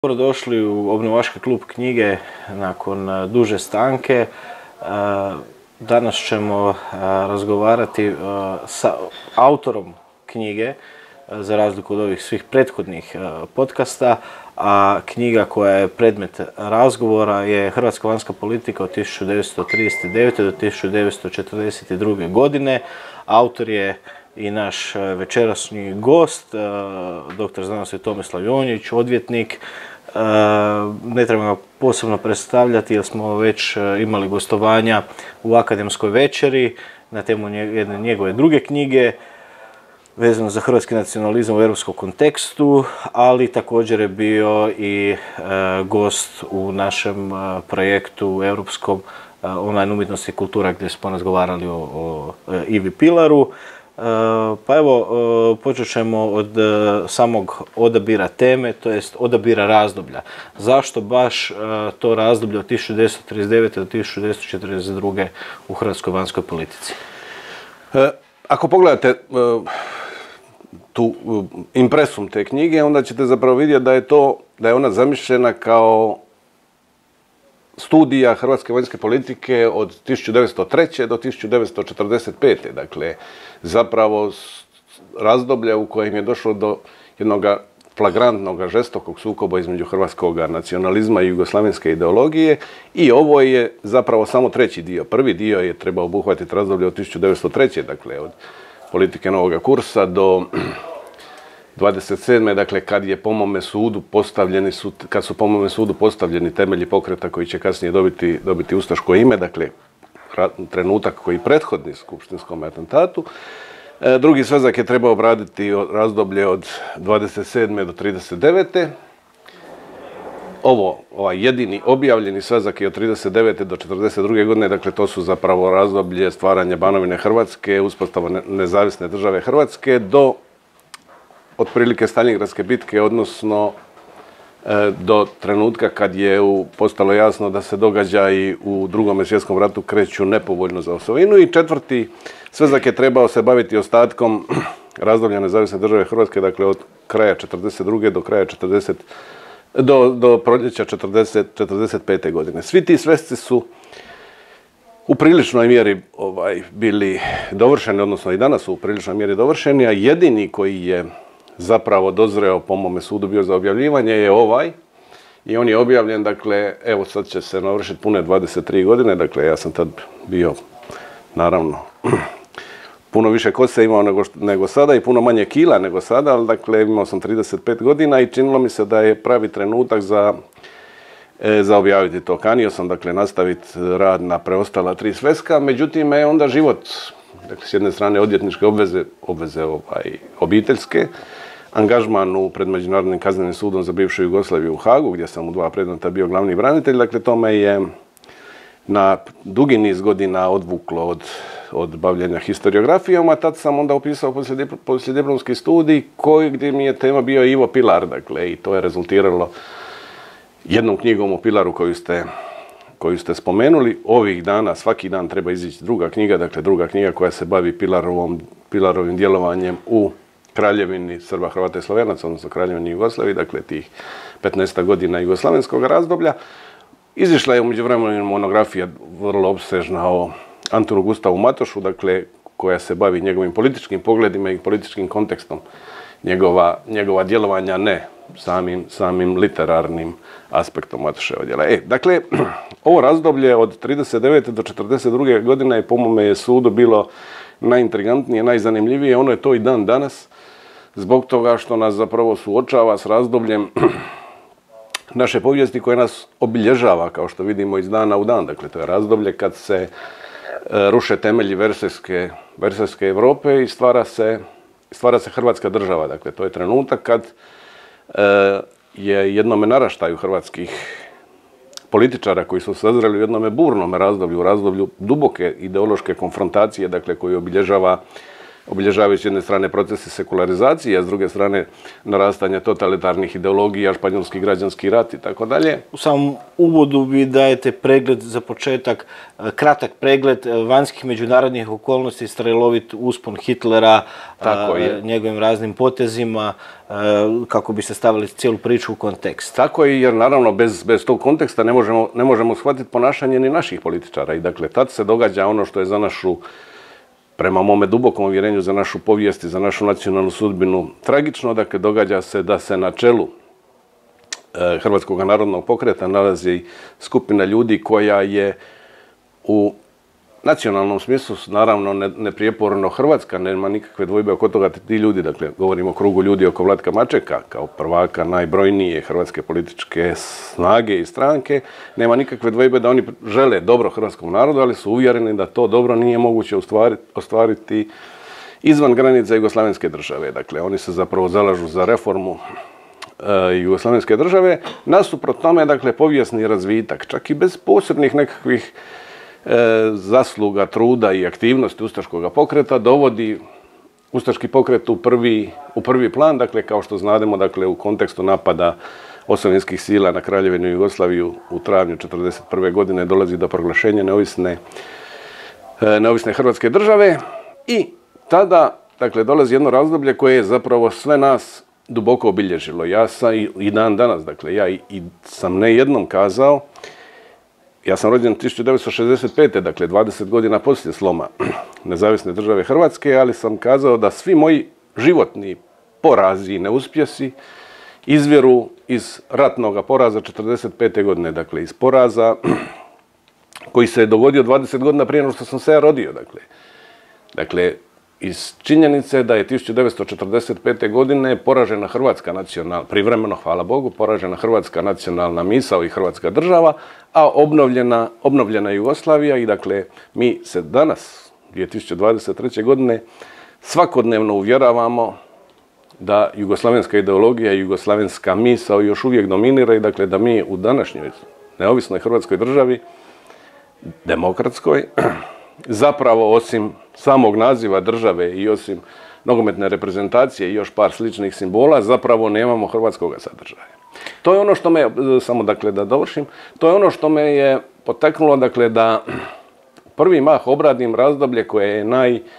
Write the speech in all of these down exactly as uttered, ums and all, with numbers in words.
Dobrodošli u Obnovački klub knjige nakon duže stanke. Danas ćemo razgovarati sa autorom knjige, za razliku od ovih svih prethodnih podcasta, a knjiga koja je predmet razgovora je Hrvatska vanjska politika od tisuću devetsto trideset devete. do tisuću devetsto četrdeset druge. godine. Autor je i naš večerašnji gost, doktor znanosti Tomislav Jonjić, odvjetnik. Ne treba ga posebno predstavljati jer smo već imali gostovanja u akademskoj večeri na temu jedne njegove druge knjige vezano za hrvatski nacionalizam u europskom kontekstu, ali također je bio i gost u našem projektu europskom online umjetnosti i kultura gdje smo razgovarali o, o Ivi Pilaru. Pa evo, počet ćemo od samog odabira teme, to jest odabira razdoblja. Zašto baš to razdoblje od tisuću devetsto trideset devete. do tisuću devetsto četrdeset druge. u hrvatskoj vanjskoj politici? Ako pogledate tu impresum te knjige, onda ćete zapravo vidjeti da je to, da je ona zamišljena kao studija hrvatske vanjske politike od tisuću devetsto treće. do tisuću devetsto četrdeset pete. Dakle, zapravo razdoblja u kojem je došlo do jednog flagrantnog, žestokog sukoba između hrvatskog nacionalizma i jugoslavenske ideologije, i ovo je zapravo samo treći dio. Prvi dio je trebao obuhvatiti razdoblje od tisuću devetsto treće. dakle od politike novoga kursa do dvadeset sedme. dakle kad je po mome sudu postavljeni su, kad su po mome sudu postavljeni temelji pokreta koji će kasnije dobiti, dobiti ustaško ime, dakle trenutak koji prethodni skupštinskom atentatu. E, drugi svezak je trebao obraditi razdoblje od dvadeset sedme. do trideset devete. Ovo, ovaj jedini objavljeni svezak je od trideset devete. do četrdeset druge. godine, dakle to su zapravo razdoblje stvaranja Banovine Hrvatske, uspostava nezavisne države Hrvatske do otprilike Staljingradske bitke, odnosno e, do trenutka kad je u, postalo jasno da se događaji u Drugom svjetskom ratu kreću nepovoljno za osovinu. I četvrti svezak je trebao se baviti ostatkom razdoblja nezavisne države Hrvatske, dakle od kraja četrdeset druge. do kraja četrdeset do, do proljeća četrdeset pete. godine. Svi ti svezci su u priličnoj mjeri ovaj, bili dovršeni, odnosno i danas su u priličnoj mjeri dovršeni, a jedini koji je zapravo dozreo po mome sudu bio za objavljivanje je ovaj, i on je objavljen, dakle, evo sad će se navršiti pune dvadeset tri godine, dakle ja sam tad bio, naravno, puno više kose imao nego, nego sada i puno manje kila nego sada, ali dakle imao sam trideset pet godina i činilo mi se da je pravi trenutak za, e, za objaviti to. Kanio sam, dakle, nastaviti rad na preostala tri sveska, međutim me onda život, dakle s jedne strane odvjetničke obveze, obveze ovaj, obiteljske, angažman u pred Međunarodnim kaznenim sudom za bivšu Jugoslaviju u Hagu, gdje sam u dva predmeta bio glavni branitelj, dakle to me je na dugi niz godina odvuklo od, od bavljenja historiografijom, a tad sam onda upisao poslijediplomski studij koji, gdje mi je tema bio Ivo Pilar, dakle, i to je rezultiralo jednom knjigom o Pilaru koju ste koju ste spomenuli. Ovih dana, svaki dan treba izići druga knjiga, dakle druga knjiga koja se bavi Pilarovom, Pilarovim djelovanjem u Kraljevini Srba, Hrvata i Slovenaca, odnosno Kraljevini Jugoslaviji, dakle tih petnaest godina jugoslavenskog razdoblja. Izišla je u međuvremenu monografija vrlo opsežna o Antunu Gustavu Matošu, dakle koja se bavi njegovim političkim pogledima i političkim kontekstom njegova, njegova djelovanja, ne samim, samim literarnim aspektom Matoševa djela. E, dakle, ovo razdoblje od trideset devete. do četrdeset druge. godine je po mome sudu bilo najintrigantnije, najzanimljivije. Ono je to i dan danas, zbog toga što nas zapravo suočava s razdobljem naše povijesti koje nas obilježava, kao što vidimo iz dana u dan. Dakle, to je razdoblje kad se e, ruše temelji Versajske, Versajske Europe i stvara se, stvara se Hrvatska država. Dakle, to je trenutak kad e, je jednome naraštaju hrvatskih političara koji su sazreli u jednome burnom razdoblju, u razdoblju duboke ideološke konfrontacije, dakle koji obilježava obilježavajući s jedne strane procese sekularizacije, a s druge strane narastanje totalitarnih ideologija, španjolski građanski rat i tako dalje. U samom uvodu vi dajete pregled za početak, kratak pregled vanjskih međunarodnih okolnosti, strelovit uspon Hitlera, njegovim raznim potezima, kako bi se stavili cijelu priču u kontekst. Tako je, jer naravno bez, bez tog konteksta ne možemo, ne možemo shvatiti ponašanje ni naših političara. I dakle, tad se događa ono što je za našu, prema mome dubokom uvjerenju, za našu povijest i za našu nacionalnu sudbinu tragično. Dakle, događa se da se na čelu e, Hrvatskog narodnog pokreta nalazi skupina ljudi koja je u nacionalnom smislu, naravno, neprijeporno Hrvatska, nema nikakve dvojbe oko toga. Ti ljudi, dakle, govorimo o krugu ljudi oko Vlatka Mačeka, kao prvaka najbrojnije hrvatske političke snage i stranke, nema nikakve dvojbe da oni žele dobro hrvatskom narodu, ali su uvjereni da to dobro nije moguće ostvariti izvan granica jugoslavenske države. Dakle, oni se zapravo zalažu za reformu e, jugoslavenske države. Nasuprot tome, dakle, povijesni razvitak, čak i bez posebnih nekakvih E, zasluga, truda i aktivnosti ustaškog pokreta dovodi ustaški pokret u prvi, u prvi plan, dakle, kao što znademo, dakle, u kontekstu napada osovjetskih sila na Kraljevinu Jugoslaviju u travnju četrdeset prve godine dolazi do proglašenja neovisne, e, neovisne Hrvatske države i tada, dakle, dolazi jedno razdoblje koje je zapravo sve nas duboko obilježilo. Ja sam i, i dan danas, dakle, ja i, i sam ne jednom kazao, ja sam rođen tisuću devetsto šezdeset pete. dakle dvadeset godina poslije sloma nezavisne države Hrvatske, ali sam kazao da svi moji životni porazi i neuspjesi izviru iz ratnog poraza četrdeset pete. godine, dakle iz poraza koji se je dogodio dvadeset godina prije nego što sam se ja rodio. Dakle, dakle iz činjenice da je tisuću devetsto četrdeset pete. godine poražena Hrvatska nacionalna, privremeno, hvala Bogu, poražena Hrvatska nacionalna misao i Hrvatska država, a obnovljena, obnovljena Jugoslavija i dakle mi se danas, dvije tisuće dvadeset treće. godine, svakodnevno uvjeravamo da jugoslavenska ideologija i jugoslavenska misao još uvijek dominira i dakle da mi u današnjoj neovisnoj Hrvatskoj državi, demokratskoj, zapravo osim samog naziva države i osim nogometne reprezentacije i još par sličnih simbola, zapravo nemamo hrvatskog sadržaja. To je ono što me, samo dakle da dovršim, to je ono što me je potaknulo, dakle, da prvi mah obradim razdoblje koje je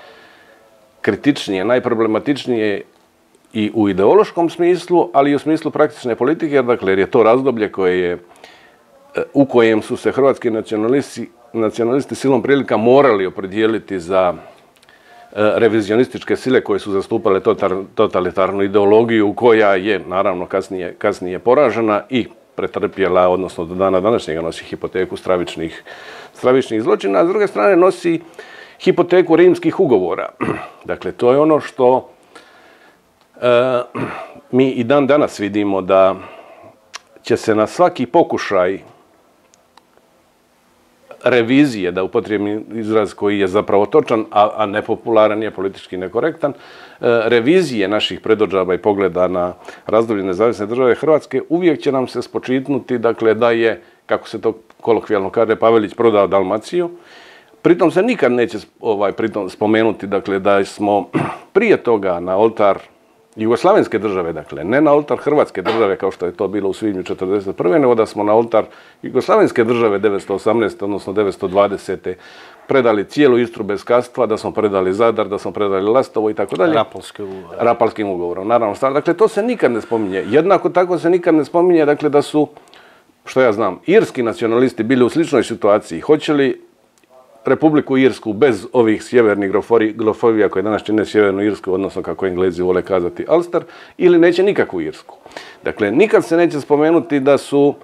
najkritičnije, najproblematičnije i u ideološkom smislu, ali i u smislu praktične politike, jer, dakle, jer je to razdoblje koje je, u kojem su se hrvatski nacionalisti nacionalisti silom prilika morali opredijeliti za revizionističke sile koje su zastupale totalitarnu ideologiju koja je naravno kasnije, kasnije poražena i pretrpjela, odnosno do dana današnjega nosi hipoteku stravičnih, stravičnih zločina, a s druge strane nosi hipoteku rimskih ugovora. Dakle, to je ono što e, mi i dan danas vidimo, da će se na svaki pokušaj revizije, da upotrijebim izraz koji je zapravo točan, a, a nepopularan, nije politički nekorektan, e, revizije naših predodžaba i pogleda na razdoblje nezavisne države Hrvatske uvijek će nam se spočitnuti, dakle, da je, kako se to kolokvijalno kaže, Pavelić prodao Dalmaciju. Pritom se nikad neće ovaj, pritom spomenuti, dakle, da smo prije toga na oltar jugoslavenske države, dakle, ne na oltar Hrvatske države kao što je to bilo u svibnju četrdeset prve. nego da smo na oltar jugoslavenske države devetsto osamnaeste. odnosno devetsto dvadesete. predali cijelu Istru bez kastva, da smo predali Zadar, da smo predali Lastovo i tako dalje. Rapalske ugovor. Rapalskim ugovorom, naravno. Dakle, to se nikad ne spominje. Jednako tako se nikad ne spominje, dakle, da su, što ja znam, irski nacionalisti bili u sličnoj situaciji. Hoće li Republiku Irsku bez ovih sjevernih glofovija koje danas čine sjevernu Irsku, odnosno kako Englezi vole kazati Ulster, ili neće nikakvu Irsku. Dakle, nikad se neće spomenuti da su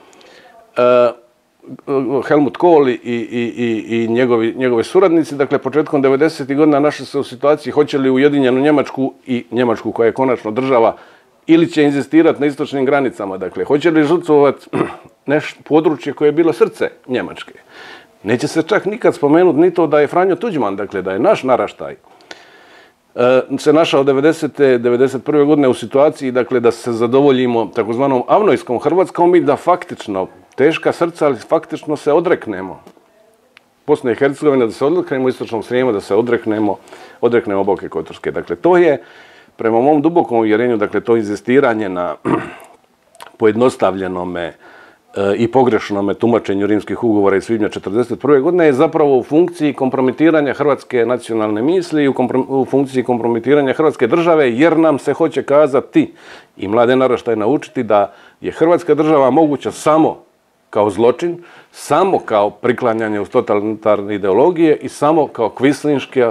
uh, Helmut Kohl i, i, i, i njegovi, njegovi suradnici, dakle, početkom devedesetih godina našli se u situaciji hoće li Ujedinjenu Njemačku i Njemačku koja je konačno država, ili će inzistirati na istočnim granicama, dakle, hoće li žrtvovati nešto područje koje je bilo srce Njemačke. Neće se čak nikad spomenuti ni to da je Franjo Tuđman, dakle da je naš naraštaj, se našao devedesete, devedeset prve. godine u situaciji, dakle, da se zadovoljimo takozvanom avnojskom Hrvatskom i da faktično, teška srca, ali faktično se odreknemo Bosne i Hercegovine, da se odreknemo istočnog Srijema, da se odreknemo, odreknemo Boke Kotorske. Dakle, to je, prema mom dubokom uvjerenju, dakle, to inzistiranje na pojednostavljenome i pogrešnome tumačenju rimskih ugovora iz svibnja četrdeset prve godine je zapravo u funkciji kompromitiranja hrvatske nacionalne misli i u, u funkciji kompromitiranja hrvatske države, jer nam se hoće kazati i mlade naraštaje naučiti da je hrvatska država moguća samo kao zločin, samo kao priklanjanje uz totalitarne ideologije i samo kao kvislinške,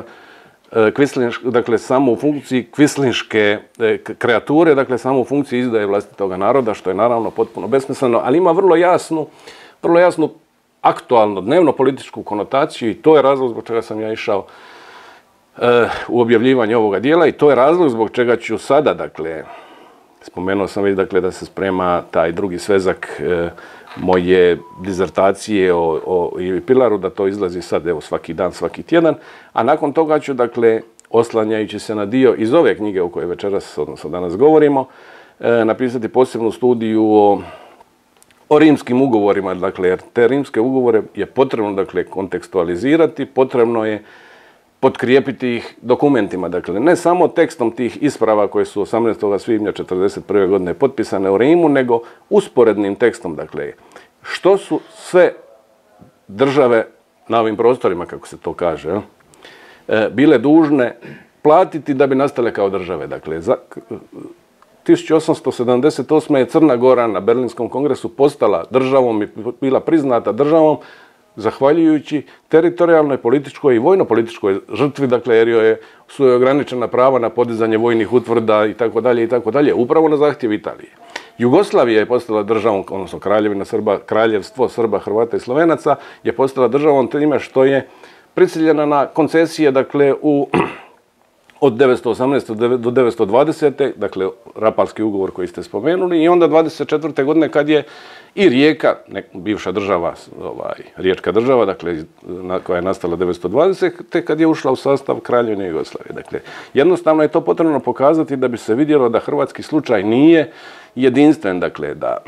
dakle samo u funkciji kvislinške kreature, dakle samo u funkciji izdaje vlastitoga naroda, što je naravno potpuno besmisleno, ali ima vrlo jasnu, vrlo jasnu aktualnu dnevno političku konotaciju i to je razlog zbog čega sam ja išao u objavljivanje ovoga dijela i to je razlog zbog čega ću sada, dakle, spomenuo sam već, dakle, da se sprema taj drugi svezak moje dizertacije o, o Ivi Pilaru, da to izlazi sad, evo, svaki dan, svaki tjedan, a nakon toga ću, dakle, oslanjajući se na dio iz ove knjige o kojoj večeras, odnosno danas govorimo, e, napisati posebnu studiju o, o rimskim ugovorima, dakle, jer te rimske ugovore je potrebno, dakle, kontekstualizirati, potrebno je potkrijepiti ih dokumentima, dakle, ne samo tekstom tih isprava koje su osamnaestog svibnja četrdeset prve godine potpisane u Rimu, nego usporednim tekstom, dakle, što su sve države na ovim prostorima, kako se to kaže, bile dužne platiti da bi nastale kao države. Dakle, za tisuću osamsto sedamdeset osme. je Crna Gora na Berlinskom kongresu postala državom i bila priznata državom zahvaljujući teritorijalnoj, političkoj i vojno-političkoj žrtvi, dakle, jer joj je, su joj ograničena prava na podizanje vojnih utvrda i tako dalje i tako dalje, upravo na zahtjev Italije. Jugoslavija je postala državom, odnosno Kraljevina Srba, kraljevstvo Srba, Hrvata i Slovenaca je postala državom time što je prisiljena na koncesije, dakle, u od devetsto osamnaeste. do devetsto dvadesete. dakle, Rapalski ugovor koji ste spomenuli, i onda dvadeset četvrte. godine kad je i Rijeka, ne, bivša država, ovaj, riječka država, dakle, na, koja je nastala devetsto dvadesete. kad je ušla u sastav Kraljevine Jugoslavije. Dakle, jednostavno je to potrebno pokazati da bi se vidjelo da hrvatski slučaj nije jedinstven, dakle, da...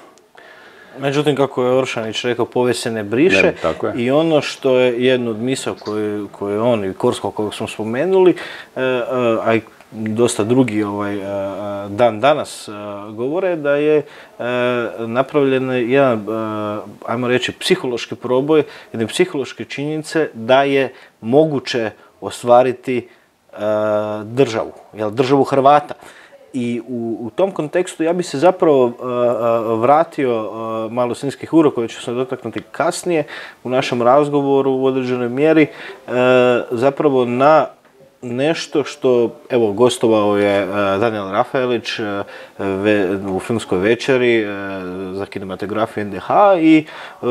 Međutim, kako je Oršanić rekao, povijest se ne briše, ne, i ono što je jedno od misao koje, koje on i Korsko, kojeg smo spomenuli, a i dosta drugi ovaj, dan danas govore, da je napravljen jedan, ajmo reći, psihološki proboj, jedne psihološke činjenice da je moguće ostvariti državu, jel, državu Hrvata. I u, u tom kontekstu ja bi se zapravo uh, uh, vratio uh, malo sinskih ura koje ću se dotaknuti kasnije u našem razgovoru u određenoj mjeri, uh, zapravo na nešto što, evo, gostovao je uh, Danijel Rafaelić uh, ve, u filmskoj večeri uh, za kinematografiju N D H i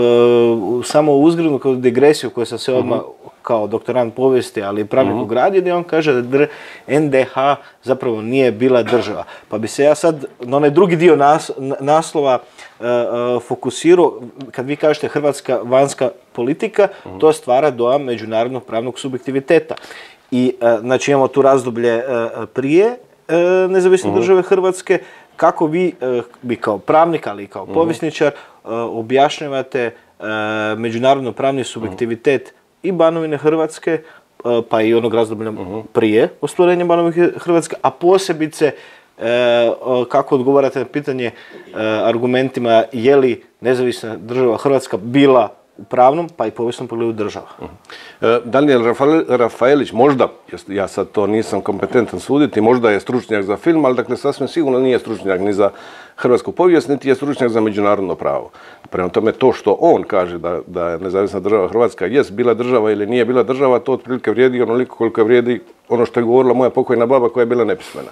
uh, samo uzgrednu kao digresiju koju sam se odmah uh-huh. kao doktorant povijesti, ali i pravnik uh-huh. ugradio, gdje on kaže da N D H zapravo nije bila država. Pa bi se ja sad na onaj drugi dio nas, naslova uh, uh, fokusirao, kad vi kažete hrvatska vanjska politika, uh-huh. to stvara dojam međunarodnog pravnog subjektiviteta. I uh, znači imamo tu razdoblje uh, prije uh, nezavisne uh-huh. države Hrvatske, kako vi, uh, vi kao pravnik, ali i kao uh-huh. povjesničar, uh, objašnjavate uh, međunarodno pravni subjektivitet uh-huh. i Banovine Hrvatske, pa i onog razdoblja uh-huh. prije ostvarenja Banovine Hrvatske, a posebice e, kako odgovarate na pitanje e, argumentima je li nezavisna država Hrvatska bila u pravnom pa i povijesnom pogledu država. Uh-huh. Danijel Rafaelić, možda, ja sad to nisam kompetentan suditi, možda je stručnjak za film, ali dakle sasvim sigurno nije stručnjak ni za hrvatsku povijest, niti je stručnjak za međunarodno pravo. Prema tome, to što on kaže da, da je nezavisna država Hrvatska jest bila država ili nije bila država, to otprilike vrijedi onoliko koliko vrijedi ono što je govorila moja pokojna baba koja je bila nepismena.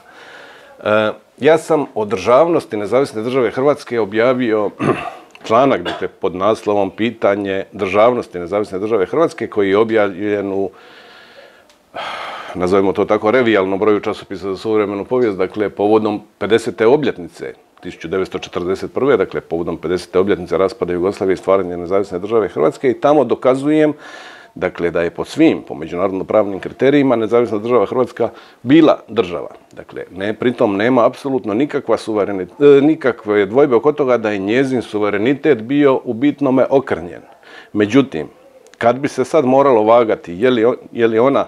E, ja sam o državnosti nezavisne države Hrvatske objavio članak, dakle, pod naslovom Pitanje državnosti nezavisne države Hrvatske, koji je objavljen u, nazovimo to tako, revijalnom broju časopisa za suvremenu povijest, dakle, povodom pedesete obljetnice tisuću devetsto četrdeset prve. dakle, povodom pedesete obljetnice raspada Jugoslavije i stvaranja nezavisne države Hrvatske, i tamo dokazujem, dakle, da je po svim, po međunarodno pravnim kriterijima, nezavisna država Hrvatska bila država. Dakle, ne, pritom nema apsolutno nikakva suverenitet, nikakve dvojbe oko toga da je njezin suverenitet bio u bitnome okrnjen. Međutim, kad bi se sad moralo vagati je li, je li ona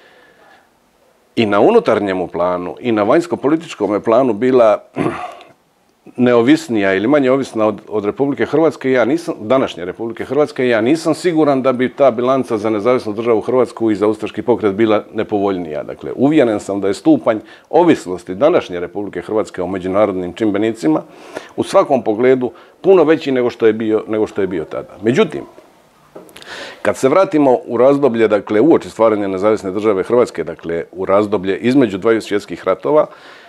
i na unutarnjemu planu i na vanjsko-političkom planu bila neovisnija ili manje ovisna od, od Republike Hrvatske, ja nisam, današnje Republike Hrvatske, ja nisam siguran da bi ta bilanca za nezavisnu državu Hrvatsku i za ustaški pokret bila nepovoljnija. Dakle, uvjeren sam da je stupanj ovisnosti današnje Republike Hrvatske o međunarodnim čimbenicima u svakom pogledu puno veći nego što je bio, nego što je bio tada. Međutim, kad se vratimo u razdoblje, dakle, uoči stvaranja nezavisne države Hrvatske, dakle, u razdoblje između dvaju svjetskih ratova,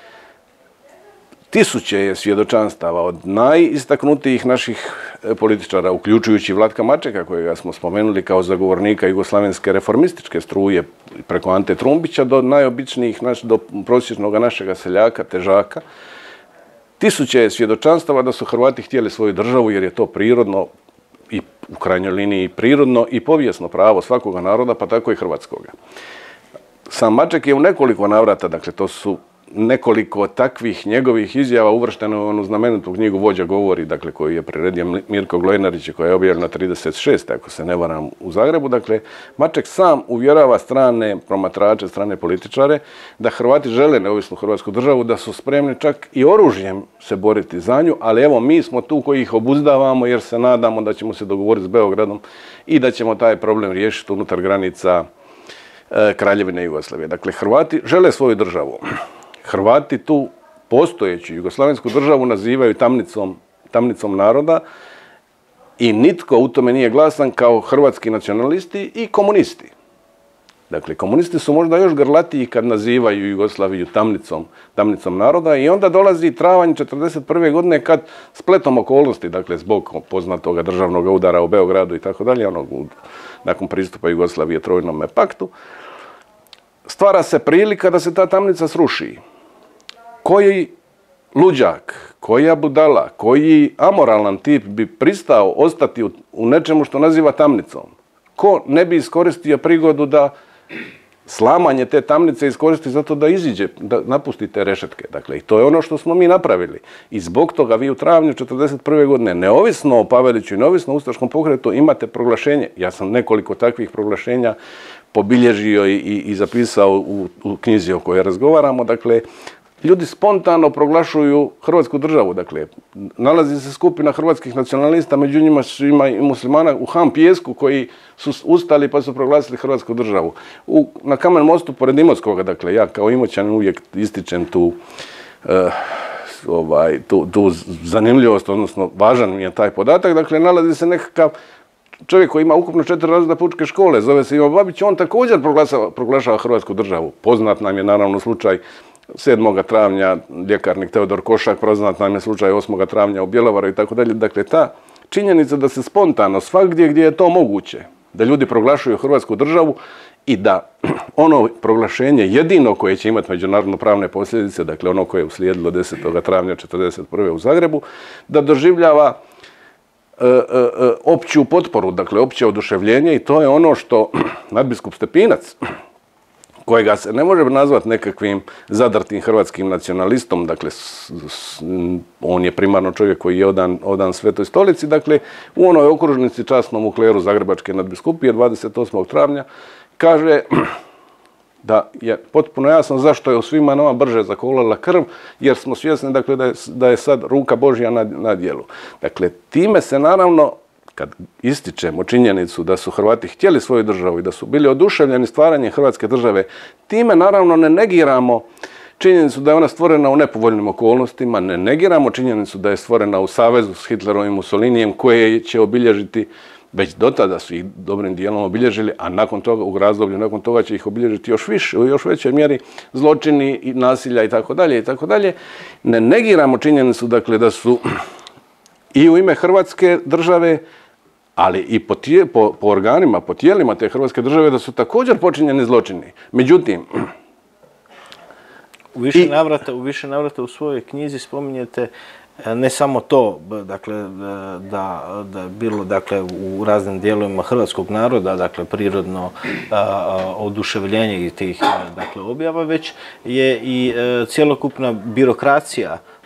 tisuće je svjedočanstava od najistaknutijih naših političara, uključujući Vlatka Mačeka, kojega smo spomenuli kao zagovornika jugoslavenske reformističke struje preko Ante Trumbića, do najobičnijih, do prosječnog našega seljaka, težaka. Tisuće je svjedočanstava da su Hrvati htjeli svoju državu jer je to prirodno i u krajnjoj liniji prirodno i povijesno pravo svakoga naroda, pa tako i hrvatskoga. Sam Maček je u nekoliko navrata, dakle to su nekoliko takvih njegovih izjava uvršteno u onu znamenitu knjigu Vođa govori, dakle koju je priredio Mirko Glojnarić i koja je objavljena trideset šeste ako se ne varam, u Zagrebu. Dakle, Maček sam uvjerava strane promatrače, strane političare da Hrvati žele neovisnu Hrvatsku državu, da su spremni čak i oružjem se boriti za nju, ali evo mi smo tu koji ih obuzdavamo jer se nadamo da ćemo se dogovoriti s Beogradom i da ćemo taj problem riješiti unutar granica e, Kraljevine Jugoslavije. Dakle, Hrvati žele svoju državu. Hrvati tu postojeću jugoslavensku državu nazivaju tamnicom, tamnicom naroda i nitko u tome nije glasan kao hrvatski nacionalisti i komunisti. Dakle, komunisti su možda još grlatiji kad nazivaju Jugoslaviju tamnicom, tamnicom naroda i onda dolazi travanj četrdeset prve godine kad spletom okolnosti, dakle zbog poznatoga državnog udara u Beogradu i tako dalje, onog nakon pristupa Jugoslavije Trojnome paktu, stvara se prilika da se ta tamnica sruši. Koji luđak, koja budala, koji amoralan tip bi pristao ostati u, u nečemu što naziva tamnicom? Ko ne bi iskoristio prigodu da slamanje te tamnice iskoristi zato da iziđe, da napusti te rešetke? Dakle, i to je ono što smo mi napravili. I zbog toga vi u travnju četrdeset prve godine, neovisno o Paveliću i neovisno o ustaškom pokretu, imate proglašenje. Ja sam nekoliko takvih proglašenja pobilježio i, i, i zapisao u, u knjizi o kojoj razgovaramo. Dakle, ljudi spontano proglašuju Hrvatsku državu. Dakle, nalazi se skupina hrvatskih nacionalista, među njima ima i muslimana u Han Pijesku koji su ustali pa su proglasili Hrvatsku državu. U, na Kamen mostu pored Imotskoga, dakle, ja kao Imoćanin uvijek ističem tu, uh, ovaj, tu, tu zanimljivost, odnosno važan mi je taj podatak. Dakle, nalazi se nekakav čovjek koji ima ukupno četiri razreda pučke škole, zove se Ivo Babić, on također proglašava, proglašava Hrvatsku državu. Poznat nam je naravno slučaj sedmoga travnja ljekarnik Teodor Košak, poznat nam je slučaj osmoga travnja u Bjelovaru i tako dalje. Dakle, ta činjenica da se spontano svagdje gdje je to moguće, da ljudi proglašuju Hrvatsku državu i da ono proglašenje jedino koje će imati međunarodno pravne posljedice, dakle ono koje je uslijedilo desetog travnja četrdeset prve u Zagrebu, da doživljava E, e, opću potporu, dakle opće oduševljenje, i to je ono što nadbiskup Stepinac, kojega se ne može nazvati nekakvim zadrtim hrvatskim nacionalistom, dakle s, s, on je primarno čovjek koji je odan, odan Svetoj stolici, dakle u onoj okružnici časnom u kleru Zagrebačke nadbiskupije dvadeset osmog travnja kaže da je potpuno jasno zašto je u svima nama brže zakolala krv, jer smo svjesni, dakle, da je, da je sad ruka Božja na, na djelu. Dakle, time se naravno, kad ističemo činjenicu da su Hrvati htjeli svoju državu i da su bili oduševljeni stvaranjem Hrvatske države, time naravno ne negiramo činjenicu da je ona stvorena u nepovoljnim okolnostima, ne negiramo činjenicu da je stvorena u savezu s Hitlerom i Mussolinijem, koje će obilježiti, već do tada su ih dobrim dijelom obilježili, a nakon toga, u razdoblju nakon toga će ih obilježiti još više, u još većoj mjeri zločini i nasilja i tako dalje i tako dalje. Ne negiramo činjenicu, dakle, da su i u ime Hrvatske države, ali i po, tije, po, po organima, po tijelima te Hrvatske države, da su također počinjeni zločini. Međutim, u više navrata, u više navrata u svojoj knjizi spominjete ne samo to, dakle, da, da bilo, dakle, u raznim dijelovima hrvatskog naroda, dakle, prirodno a, a, oduševljenje i tih, dakle, objava, već je i a, cjelokupna birokracija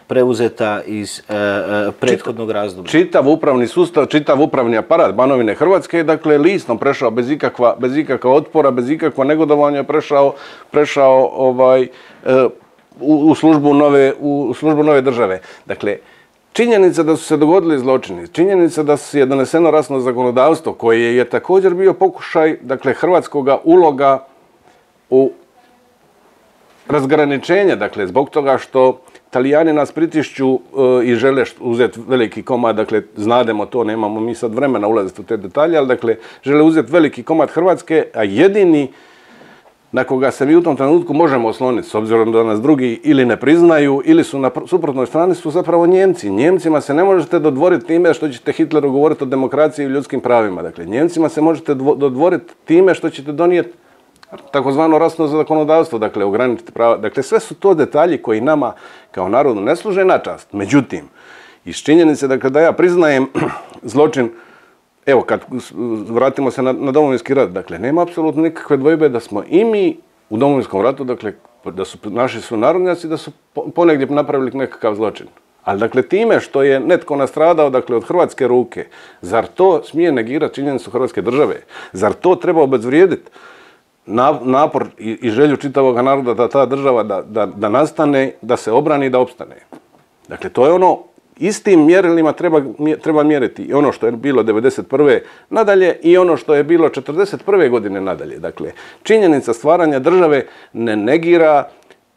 preuzeta iz e, e, prethodnog razdoblja. Čitav upravni sustav, čitav upravni aparat Banovine Hrvatske je dakle listom prešao bez ikakva, bez ikakva otpora, bez ikakva negodovanja prešao, prešao ovaj, e, u, u, službu nove, u službu nove države. Dakle, činjenica da su se dogodili zločini, činjenica da je doneseno rasno zakonodavstvo koje je također bio pokušaj dakle, hrvatskoga uloga u razgraničenje, dakle, zbog toga što Talijani nas pritišću e, i žele uzeti veliki komad, dakle, znademo to, nemamo mi sad vremena ulaziti u te detalje, ali dakle, žele uzeti veliki komad Hrvatske, a jedini na koga se mi u tom trenutku možemo osloniti, s obzirom da nas drugi ili ne priznaju, ili su na suprotnoj strani, su zapravo Njemci. Njemcima se ne možete dodvoriti time što ćete Hitleru govoriti o demokraciji i ljudskim pravima. Dakle, Njemcima se možete dodvoriti time što ćete donijeti takozvano rasno zakonodavstvo, dakle, ograničiti prava. Dakle, sve su to detalji koji nama kao narodu ne služe na čast. Međutim, iz činjenice, dakle, da ja priznajem zločin, evo, kad vratimo se na, na Domovinski rat, dakle, nema apsolutno nikakve dvojbe da smo i mi u Domovinskom ratu, dakle, da su naši sunarodnjaci, da su ponegdje napravili nekakav zločin. Ali, dakle, time što je netko nastradao, dakle, od hrvatske ruke, zar to smije negirati činjenicu Hrvatske države? Zar to treba obezvrijediti napor i, i želju čitavog naroda da ta država da, da, da nastane, da se obrani i da opstane? Dakle, to je ono, istim mjerilima treba, treba mjeriti i ono što je bilo devedeset prve nadalje i ono što je bilo četrdeset prve godine nadalje. Dakle, činjenica stvaranja države ne negira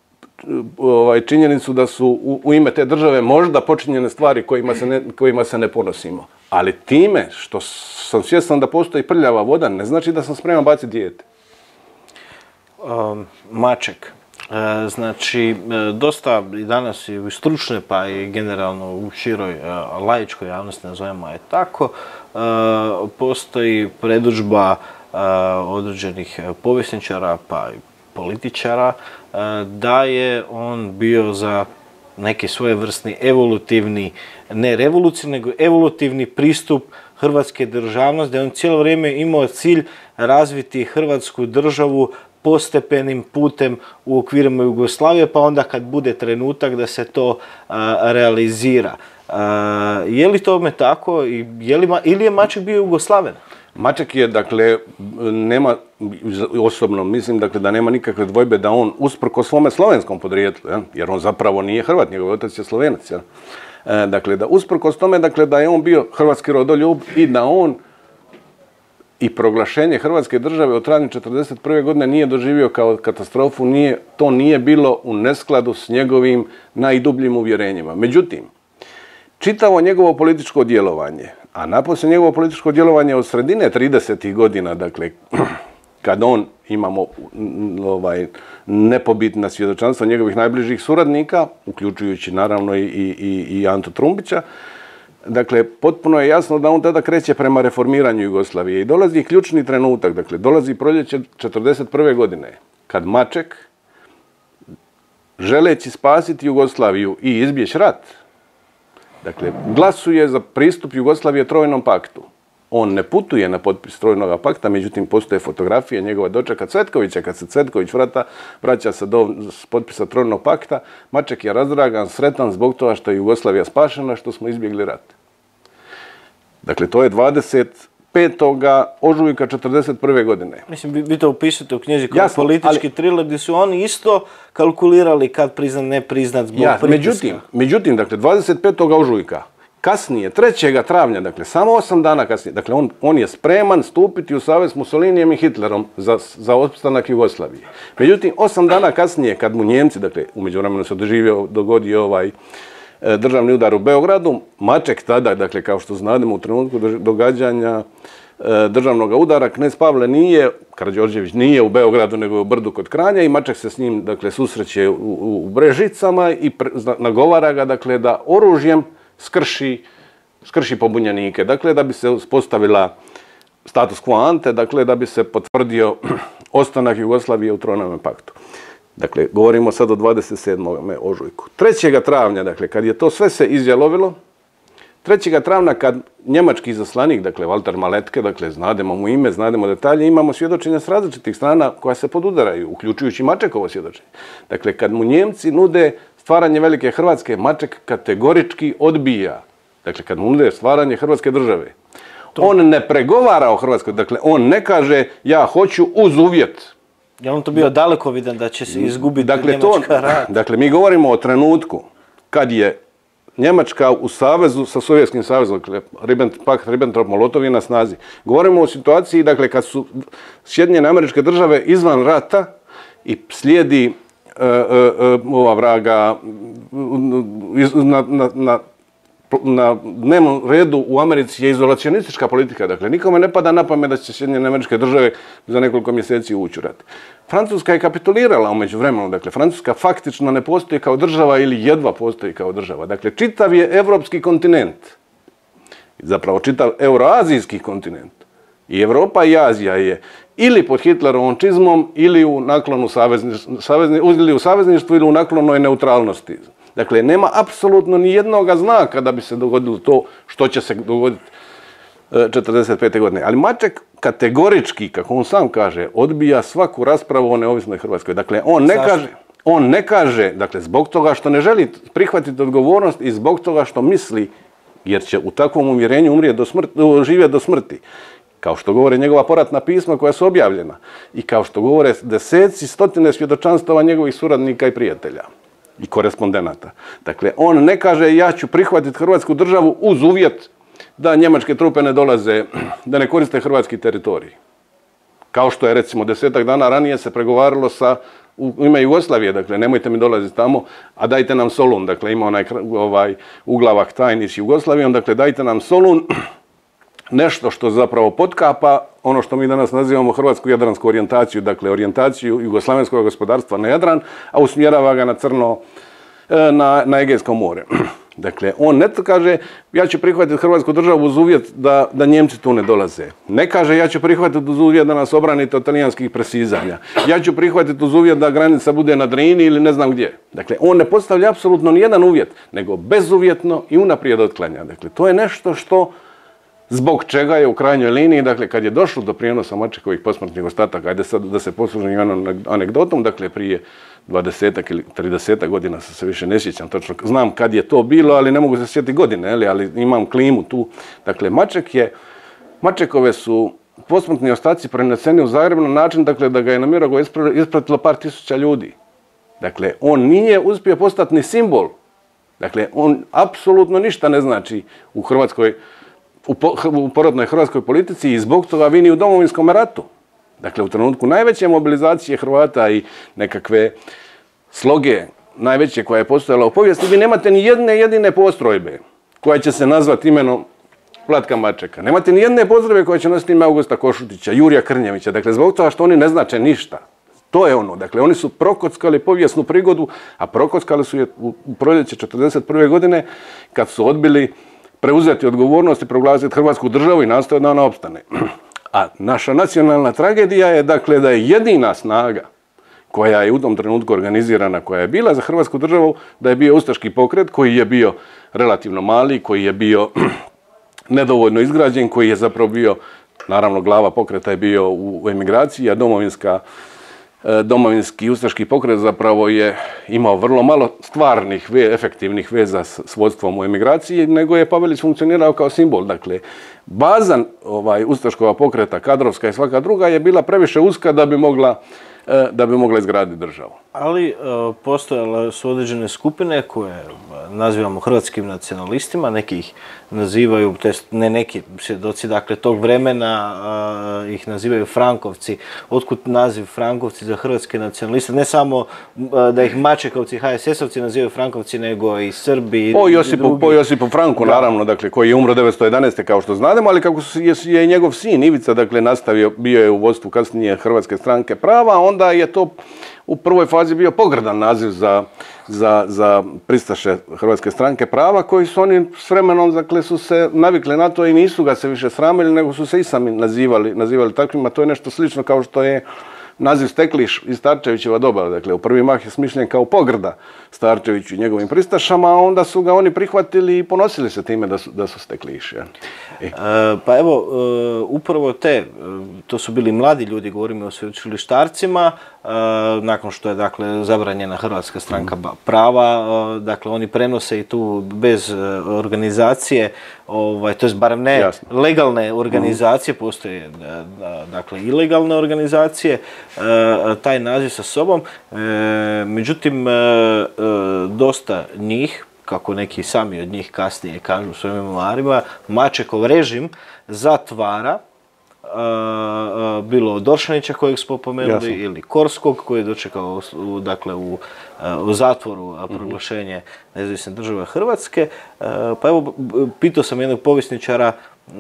ovaj, činjenicu da su u, u ime te države možda počinjene stvari kojima se, ne, kojima se ne ponosimo. Ali time što sam svjestan da postoji prljava voda, ne znači da sam spreman baciti dijete. Um, Maček. E, znači, e, dosta i danas i u stručnoj pa i generalno u široj e, laičkoj javnosti, nazovemo je tako, e, postoji predodžba e, određenih povjesničara pa i političara e, da je on bio za neki svojevrsni evolutivni, ne revoluciju, nego evolutivni pristup hrvatske državnosti, da je on cijelo vrijeme imao cilj razviti Hrvatsku državu postepenim putem u okvirima Jugoslavije, pa onda kad bude trenutak da se to a, realizira. A, je li tome tako i je li, ili je Maček bio Jugoslaven? Maček je, dakle, nema, osobno mislim, dakle, da nema nikakve dvojbe da on usprko svome slovenskom podrijetlu, ja, jer on zapravo nije Hrvat, njegov otac je Slovenac, ja. E, dakle, da usprkos tome, dakle, da je on bio hrvatski rodoljub i da on i proglašenje Hrvatske države od travnja četrdeset prve godine nije doživio kao katastrofu, nije, to nije bilo u neskladu s njegovim najdubljim uvjerenjima. Međutim, čitavo njegovo političko djelovanje, a napose njegovo političko djelovanje od sredine tridesetih godina, dakle, kad on, imamo ovaj, nepobitna svjedočanstva njegovih najbližih suradnika, uključujući naravno i, i, i Antu Trumbića, dakle, potpuno je jasno da on tada kreće prema reformiranju Jugoslavije i dolazi ključni trenutak, dakle, dolazi proljeće četrdeset prve godine, kad Maček, želeći spasiti Jugoslaviju i izbjeći rat, dakle, glasuje za pristup Jugoslavije Trojnom paktu. On ne putuje na potpis Trojnog pakta, međutim, postoje fotografije njegova dočeka Cvetkovića, kad se Cvetković vrata, vraća se do potpisa Trojnog pakta, Maček je razdragan, sretan zbog toga što je Jugoslavija spašena, što smo izbjegli rat. Dakle, to je dvadeset petog ožujka četrdeset prve godine. Mislim, vi, vi to upišete u knjizi kao Jasno, politički ali, thriller gdje su oni isto kalkulirali kad priznat, ne priznat zbog ja, pritiska. Međutim, međutim, dakle, dvadeset petog ožujka, kasnije, trećeg travnja, dakle, samo osam dana kasnije, dakle, on, on je spreman stupiti u savez s Mussolinijem i Hitlerom za, za opstanak Jugoslavije. Međutim, osam dana kasnije, kad mu Njemci, dakle, u međuvremenu se doživio, dogodio ovaj e, državni udar u Beogradu, Maček tada, dakle, kao što znademo u trenutku događanja e, državnog udara, knez Pavle nije, Karađorđević nije u Beogradu, nego je u Brdu kod Kranja i Maček se s njim, dakle, susreće u, u, u Brežicama i pre, nagovara ga, dakle, da oružjem skrši, skrši pobunjenike, dakle, da bi se uspostavila status quo ante, dakle, da bi se potvrdio ostanak Jugoslavije u Trojnom paktu. Dakle, govorimo sad o dvadeset sedmom ožujku. trećeg travnja, dakle, kad je to sve se izjalovilo, trećeg travnja kad njemački izaslanik, dakle, Walter Maletke, dakle, znademo mu ime, znademo detalje, imamo svjedočenja s različitih strana koja se podudaraju, uključujući Mačekovo svjedočenje. Dakle, kad mu Njemci nude stvaranje velike Hrvatske, Maček kategorički odbija. Dakle, kad mu nude stvaranje Hrvatske države, on ne pregovara o Hrvatskoj, dakle, on ne kaže ja hoću uz uvjet. Je on to bio dalekovidan da će se izgubiti dakle, Njemačka rat? Dakle, mi govorimo o trenutku kad je Njemačka u savezu sa Sovjetskim savezom, dakle, pakt Ribbentrop-Molotov je na snazi. Govorimo o situaciji, dakle, kad su Sjedinjene Američke Države izvan rata i slijedi uh, uh, ova vraga na, na, na na dnevnom redu u Americi je izolacionistička politika. Dakle, nikome ne pada na pamet da će Sjedinjene Američke Države za nekoliko mjeseci ući u rat. Francuska je kapitulirala u međuvremenu. Dakle, Francuska faktično ne postoji kao država ili jedva postoji kao država. Dakle, čitav je evropski kontinent. Zapravo, čitav euroazijski kontinent. I Europa i Azija je ili pod Hitlerovom čizmom ili u naklonu ili u savezništvu ili u naklonoj neutralnosti. Dakle, nema apsolutno ni jednoga znaka da bi se dogodilo to što će se dogoditi četrdeset pete godine. Ali Maček kategorički, kako on sam kaže, odbija svaku raspravu o neovisnoj Hrvatskoj. Dakle, on ne kaže, on ne kaže, dakle, zbog toga što ne želi prihvatiti odgovornost i zbog toga što misli, jer će u takvom uvjerenju umrijeti do smrti, živjeti do smrti. Kao što govore njegova poratna pisma koja su objavljena i kao što govore deseci, stotine svjedočanstava njegovih suradnika i prijatelja i korespondenata. Dakle, on ne kaže ja ću prihvatiti Hrvatsku državu uz uvjet da njemačke trupe ne dolaze, da ne koriste hrvatski teritorij. Kao što je, recimo, desetak dana ranije se pregovaralo sa, u ime Jugoslavije, dakle, nemojte mi dolaziti tamo, a dajte nam Solun. Dakle, ima onaj ovaj, uglavak tajni s Jugoslavijom, dakle, dajte nam Solun, nešto što zapravo potkapa ono što mi danas nazivamo hrvatsku jadransku orijentaciju, dakle orijentaciju jugoslavenskog gospodarstva na Jadran, a usmjerava ga na Crno, na, na Egejsko more. Dakle, on ne kaže ja ću prihvatiti Hrvatsku državu uz uvjet da, da Njemci tu ne dolaze. Ne kaže ja ću prihvatiti uz uvjet da nas obranite od talijanskih presizanja. Ja ću prihvatiti uz uvjet da granica bude na Drini ili ne znam gdje. Dakle, on ne postavlja apsolutno nijedan uvjet, nego bezuvjetno i unaprijed otklanja. Dakle, to je nešto što zbog čega je u krajnjoj liniji, dakle, kad je došlo do prijenosa Mačekovih posmrtnih ostataka, ajde sad da se poslužim jednom anegdotom, dakle, prije dvadesetak ili tridesetak godina, se više ne sjećam točno, znam kad je to bilo, ali ne mogu se sjetiti godine, ali imam klimu tu. Dakle, Maček je, Mačekove su posmrtni ostaci preneseni u Zagreb na način, dakle, da ga je na Mirogoju ispratilo par tisuća ljudi. Dakle, on nije uspio postati ni simbol. Dakle, on apsolutno ništa ne znači u Hrvatskoj, u, po, u porodnoj hrvatskoj politici i zbog toga vini u Domovinskom ratu. Dakle, u trenutku najveće mobilizacije Hrvata i nekakve sloge najveće koja je postojala u povijesti, vi nemate ni jedne jedine postrojbe koja će se nazvati imenom Vlatka Mačeka. Nemate ni jedne postrojbe koja će nositi ime Augusta Košutića, Jurija Krnjevića. Dakle, zbog toga što oni ne znače ništa. To je ono. Dakle, oni su prokockali povijesnu prigodu, a prokockali su je u proljeće četrdeset prve godine kad su odbili preuzeti odgovornost i proglasiti Hrvatsku državu i nastojati da ona opstane. A naša nacionalna tragedija je, dakle, da je jedina snaga koja je u tom trenutku organizirana, koja je bila za Hrvatsku državu, da je bio ustaški pokret koji je bio relativno mali, koji je bio nedovoljno izgrađen, koji je zapravo bio, naravno glava pokreta je bio u emigraciji, a domovinska Domovinski ustaški pokret zapravo je imao vrlo malo stvarnih, efektivnih veza s vodstvom u emigraciji, nego je Pavelić funkcionirao kao simbol. Dakle, baza ovaj, ustaškova pokreta, kadrovska i svaka druga, je bila previše uska da bi mogla, da bi mogla izgraditi državu. Ali postojale su određene skupine koje nazivamo hrvatskim nacionalistima, neki ih nazivaju, ne neki svjedoci, dakle, tog vremena ih nazivaju Frankovci. Otkud naziv Frankovci za hrvatske nacionaliste? Ne samo da ih Mačekovci, ha es esovci nazivaju Frankovci, nego i Srbi. Po Josipu, po Josipu Franku, naravno, dakle, koji je umro devetsto jedanaeste. kao što znademo, ali kako je njegov sin Ivica, dakle, nastavio, bio je u vodstvu kasnije Hrvatske stranke prava, onda je to u prvoj fazi bio pogrdan naziv za, za, za pristaše Hrvatske stranke prava, koji su oni s vremenom, dakle, su se navikli na to i nisu ga se više sramili, nego su se i sami nazivali, nazivali takvima. To je nešto slično kao što je naziv Stekliš iz Starčevićeva doba, dakle u prvi mah je smišljen kao pogrda Starčeviću i njegovim pristašama, a onda su ga oni prihvatili i ponosili se time da su, da su Stekliši. Ja. E. E, pa evo, e, upravo te, to su bili mladi ljudi, govorimo o sveučilištarcima, e, nakon što je dakle zabranjena Hrvatska stranka prava, e, dakle oni prenose i tu bez organizacije, ovaj, to je barem ne Jasno. legalne organizacije, postoje dakle ilegalne organizacije, taj naziv sa sobom. Međutim, dosta njih, kako neki sami od njih kasnije kažu u svojim memoarima, Mačekov režim zatvara bilo od Oršanića kojeg smo pomenuli Jasno. ili Korskog koji je dočekao u, dakle, u, u zatvoru proglašenje nezavisne države Hrvatske. Pa evo, pitao sam jednog povjesničara,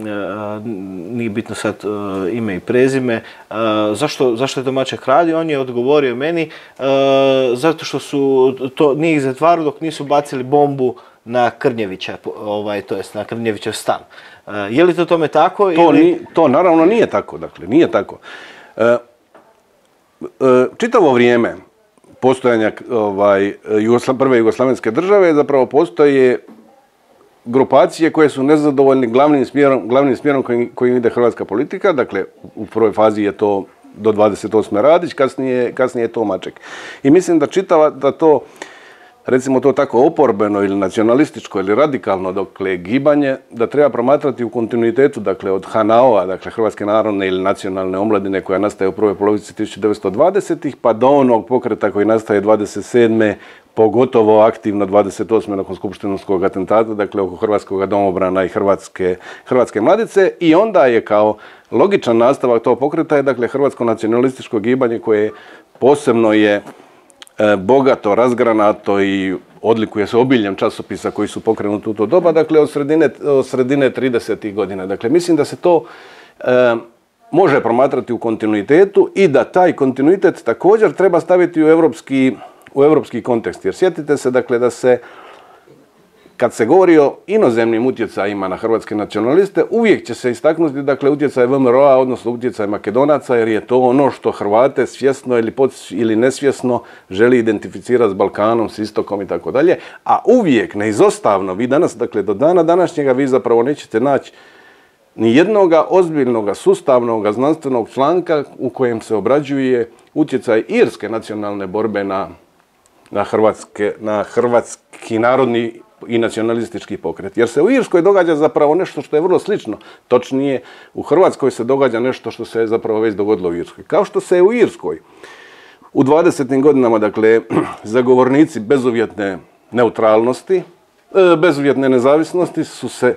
nije bitno sad ime i prezime, zašto, zašto je to Maček radio, on je odgovorio meni zato što su to, nije ih zatvarali dok nisu bacili bombu na Krnjevića, ovaj, to jest na Krnjevićev stan. Je li to tome tako? To, ili... ni, to naravno nije tako, dakle, nije tako. E, e, čitavo vrijeme postojanja ovaj, Jugosla, prve jugoslavenske države zapravo postoje grupacije koje su nezadovoljni glavnim smjerom, glavnim smjerom kojim, kojim ide hrvatska politika. Dakle, u prvoj fazi je to do dvadeset osme Radić, kasnije, kasnije je to Maček. I mislim da čitava, da to, recimo to tako oporbeno ili nacionalističko ili radikalno, dakle, gibanje, da treba promatrati u kontinuitetu, dakle, od ha en a o-a, dakle, Hrvatske narodne ili nacionalne omladine koja nastaje u prvoj polovici tisuću devetsto dvadesetih, pa do onog pokreta koji nastaje dvadeset sedme pogotovo aktivno dvadeset osme nakon skupštinskog atentata, dakle, oko Hrvatskog domobrana i Hrvatske, Hrvatske mladice, i onda je kao logičan nastavak tog pokreta je, dakle, hrvatsko nacionalističko gibanje koje posebno je bogato, razgranato i odlikuje se obiljem časopisa koji su pokrenuti u to doba, dakle od sredine, od sredine tridesetih godina. Dakle, mislim da se to e, može promatrati u kontinuitetu i da taj kontinuitet također treba staviti u europski, u europski kontekst. Jer sjetite se, dakle, da se kad se govori o inozemnim utjecajima na hrvatske nacionaliste, uvijek će se istaknuti, dakle, utjecaj ve em er o-a, odnosno utjecaj Makedonaca, jer je to ono što Hrvate svjesno ili, ili nesvjesno želi identificirati s Balkanom, s istokom i tako dalje. A uvijek, neizostavno, vi danas, dakle, do dana današnjega vi zapravo nećete naći ni jednoga ozbiljnoga, sustavnog, znanstvenog članka u kojem se obrađuje utjecaj irske nacionalne borbe na, na, hrvatske, na hrvatski narodni i nacionalistički pokret. Jer se u Irskoj događa zapravo nešto što je vrlo slično. Točnije, u Hrvatskoj se događa nešto što se je zapravo već dogodilo u Irskoj. Kao što se je u Irskoj u dvadesetim godinama, dakle, zagovornici bezuvjetne neutralnosti, bezuvjetne nezavisnosti su se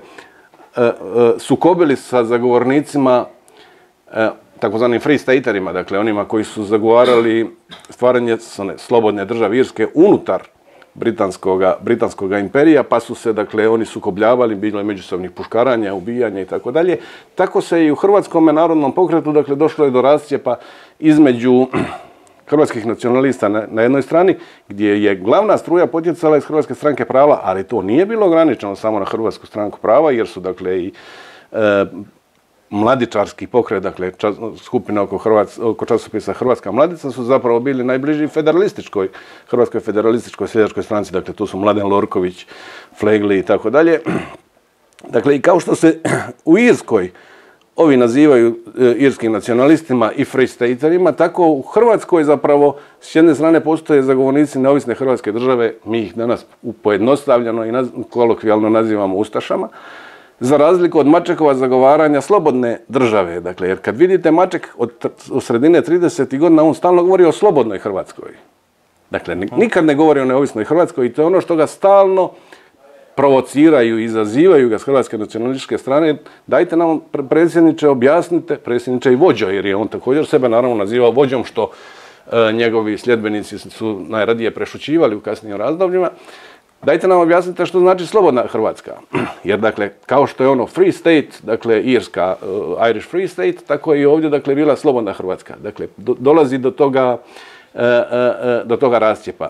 sukobili sa zagovornicima, takozvanim free staterima, dakle onima koji su zagovarali stvaranje slobodne države Irske unutar britanskoga, britanskoga imperija, pa su se, dakle, oni sukobljavali, bilo je međusobnih puškaranja, ubijanja i tako dalje. Tako se i u Hrvatskom narodnom pokretu, dakle, došlo je do rascijepa između hrvatskih nacionalista na, na jednoj strani, gdje je glavna struja potjecala iz Hrvatske stranke prava, ali to nije bilo ograničeno samo na Hrvatsku stranku prava, jer su, dakle, i e, mladičarski pokret, dakle, čas, skupina oko, Hrvats, oko časopisa Hrvatska mladica su zapravo bili najbliži federalističkoj, Hrvatskoj federalističkoj seljačkoj stranci, dakle, tu su Mladen Lorković, Flegli i tako dalje. Dakle, i kao što se u Irskoj ovi nazivaju e, irskim nacionalistima i free staterima, tako u Hrvatskoj zapravo s jedne strane postoje zagovornici neovisne Hrvatske države, mi ih danas pojednostavljeno i naz, kolokvijalno nazivamo ustašama, za razliku od Mačekova zagovaranja slobodne države. Dakle, jer kad vidite Maček od, od sredine tridesetih godina, on stalno govori o slobodnoj Hrvatskoj. Dakle, nikad ne govori o neovisnoj Hrvatskoj i to je ono što ga stalno provociraju, izazivaju ga s hrvatske nacionalističke strane. Dajte nam, predsjedniče, objasnite, predsjedniče i vođo, jer je on također sebe naravno nazivao vođom, što e, njegovi sljedbenici su najradije prešućivali u kasnijim razdobljima. Dajte nam objasnite što znači slobodna Hrvatska. Jer, dakle, kao što je ono free state, dakle, Irska, uh, Irish free state, tako je i ovdje, dakle, bila slobodna Hrvatska. Dakle, do, dolazi do toga, uh, uh, do toga rascijepa.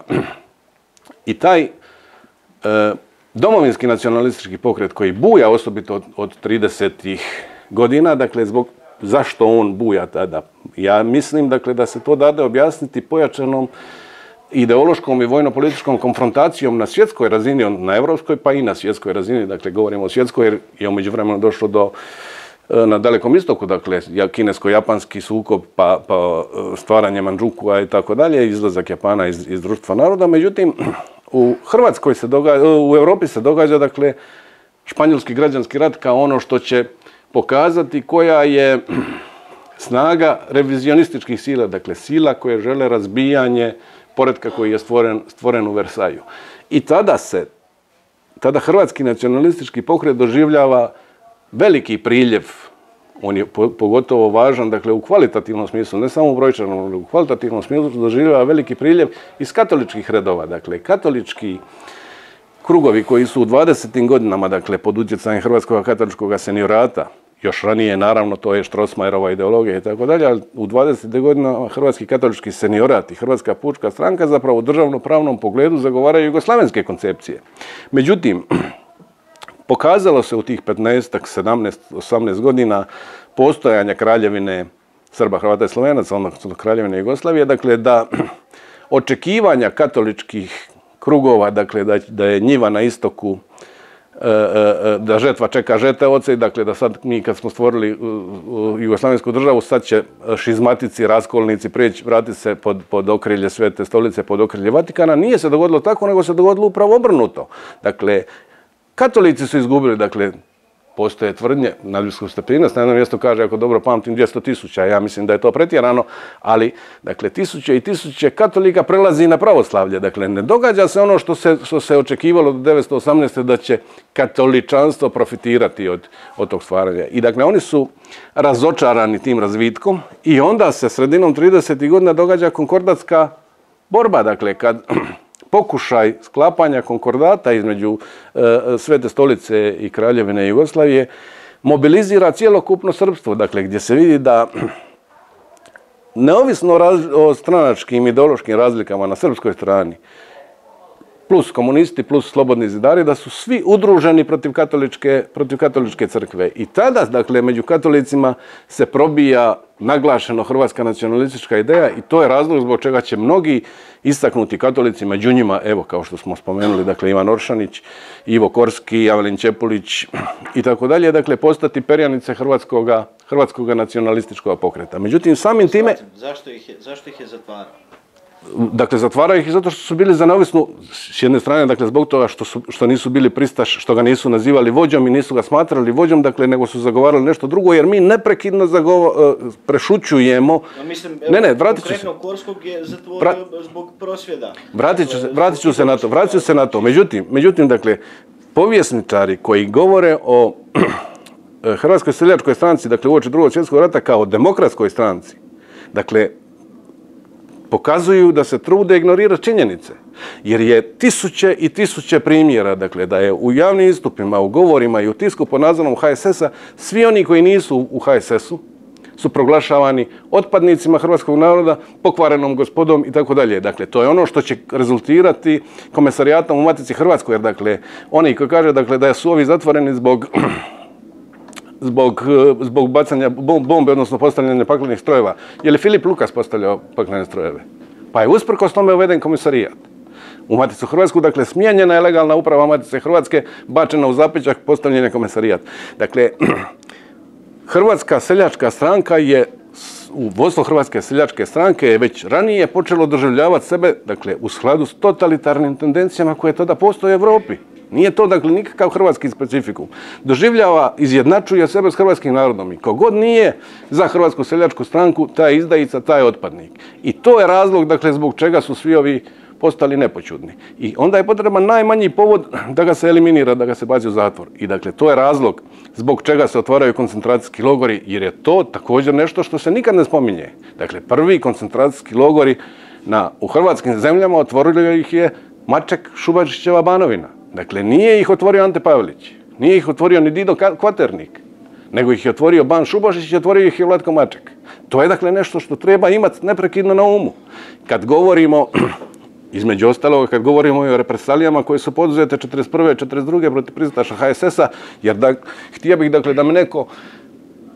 I taj uh, domovinski nacionalistički pokret koji buja osobito od, od tridesetih godina, dakle, zbog zašto on buja tada. Ja mislim dakle, da se to dade objasniti pojačanom ideološkom i vojno-političkom konfrontacijom na svjetskoj razini, na evropskoj pa i na svjetskoj razini. Dakle, govorimo o svjetskoj jer je u međuvremenu došlo do na Dalekom istoku, dakle, kinesko-japanski sukob, pa, pa stvaranje Mandžukua i tako dalje, izlazak Japana iz, iz društva naroda. Međutim, u Hrvatskoj se događa, u Europi se događa, dakle, španjolski građanski rat kao ono što će pokazati koja je snaga revizionističkih sila, dakle, sila koje žele razbijanje poretka koji je stvoren, stvoren u Versaju. I tada se, tada hrvatski nacionalistički pokret doživljava veliki priljev, on je pogotovo važan, dakle, u kvalitativnom smislu, ne samo u brojčanom, ali u kvalitativnom smislu doživljava veliki priljev iz katoličkih redova. Dakle, katolički krugovi koji su u dvadesetim godinama, dakle, pod utjecajem Hrvatskog katoličkog seniorata, još ranije, naravno, to je Strossmayerova ideologija i tako dalje, ali u dvadesetim godinama Hrvatski katolički seniorat i Hrvatska pučka stranka zapravo u državno-pravnom pogledu zagovaraju jugoslavenske koncepcije. Međutim, pokazalo se u tih petnaest, sedamnaest, osamnaest godina postojanja kraljevine Srba, Hrvata i Slovenaca, odnosno kraljevine Jugoslavije, dakle da očekivanja katoličkih krugova, dakle da, da je njiva na istoku, da žetva čeka žeteoce i dakle da sad mi kad smo stvorili jugoslavensku državu, sad će šizmatici, raskolnici prijeći, vratiti se pod, pod okrilje Svete stolice, pod okrilje Vatikana. Nije se dogodilo tako, nego se dogodilo upravo obrnuto. Dakle, katolici su izgubili, dakle, postoje tvrdnje, nadbiskup Stepinac na jednom mjestu kaže, ako dobro pamtim, dvjesto tisuća, ja mislim da je to pretjerano, ali, dakle, tisuće i tisuće katolika prelazi na pravoslavlje. Dakle, ne događa se ono što se, što se očekivalo do devetsto osamnaeste. da će katoličanstvo profitirati od, od tog stvaranja. I, dakle, oni su razočarani tim razvitkom i onda se sredinom tridesetih godina događa konkordatska borba, dakle, kad pokušaj sklapanja konkordata između e, Svete stolice i Kraljevine Jugoslavije mobilizira cjelokupno srpstvo, dakle gdje se vidi da neovisno o stranačkim ideološkim razlikama na srpskoj strani, plus komunisti, plus slobodni zidari, da su svi udruženi protiv katoličke, protiv katoličke crkve. I tada, dakle, među katolicima se probija naglašeno hrvatska nacionalistička ideja i to je razlog zbog čega će mnogi istaknuti katolici, među njima, evo, kao što smo spomenuli, dakle, Ivan Oršanić, Ivo Korski, Avelin Čepulić i tako dalje, dakle, postati perjanice hrvatskoga, hrvatskoga nacionalističkog pokreta. Međutim, samim time... Zašto ih je, zašto ih je zatvarao? Dakle, zatvaraju ih zato što su bili za neovisnu, s jedne strane, dakle, zbog toga što, su, što nisu bili pristaš, što ga nisu nazivali vođom i nisu ga smatrali vođom, dakle, nego su zagovarali nešto drugo, jer mi neprekidno zagovo, prešućujemo... No, mislim, ne, ne, vratit ću se. Konkretno Korskog je zatvorio Pra... zbog prosvjeda. Vratit ću se, vratit ću se na to, vratit ću se na to. Međutim, međutim, dakle, povjesničari koji govore o Hrvatskoj seljačkoj stranci, dakle, uoči Drugog svjetskog rata kao demokratskoj stranci, dakle, pokazuju da se trude ignorirati činjenice. Jer je tisuće i tisuće primjera, dakle, da je u javnim istupima, u govorima i u tisku pod nadzorom H S S-a, svi oni koji nisu u H S S-u su proglašavani otpadnicima hrvatskog naroda, pokvarenom gospodom i tako dalje. Dakle, to je ono što će rezultirati komesarijatom u Matici Hrvatskoj, jer, dakle, oni koji kaže, dakle, da su ovi zatvoreni zbog Zbog, zbog bacanja bombe, odnosno postavljanja paklenih strojeva. Je li Filip Lukas postavljao paklene strojeve? Pa je usprkos tome uveden komisarijat. U Maticu Hrvatsku, dakle, smijenjena je legalna uprava Matice Hrvatske, bačena u zapećak, postavljen je komisarijat. Dakle, Hrvatska seljačka stranka je, u vodstvo Hrvatske seljačke stranke je već ranije počelo doživljavati sebe, dakle, u skladu s totalitarnim tendencijama koje tada postoje u Europi. Nije to, dakle, nikakav hrvatski specifikum. Doživljava, izjednačuje sebe s hrvatskim narodom i kogod nije za Hrvatsku seljačku stranku, taj je izdajica, taj je otpadnik. I to je razlog, dakle, zbog čega su svi ovi postali nepoćudni. I onda je potreban najmanji povod da ga se eliminira, da ga se baci u zatvor. I, dakle, to je razlog zbog čega se otvaraju koncentracijski logori, jer je to također nešto što se nikad ne spominje. Dakle, prvi koncentracijski logori na, u hrvatskim zemljama otvorio ih je Maček, Šubačićeva Banovina. Dakle, nije ih otvorio Ante Pavelić, nije ih otvorio ni Dido Kvaternik, nego ih je otvorio Ban Šubašić i otvorio ih je Vlatko Maček. To je, dakle, nešto što treba imati neprekidno na umu. Kad govorimo, između ostalog, kad govorimo o represalijama koje su poduzete četrdeset prve. četrdeset druge protiv pristaša H S S-a, jer da, htio bih, dakle, da me neko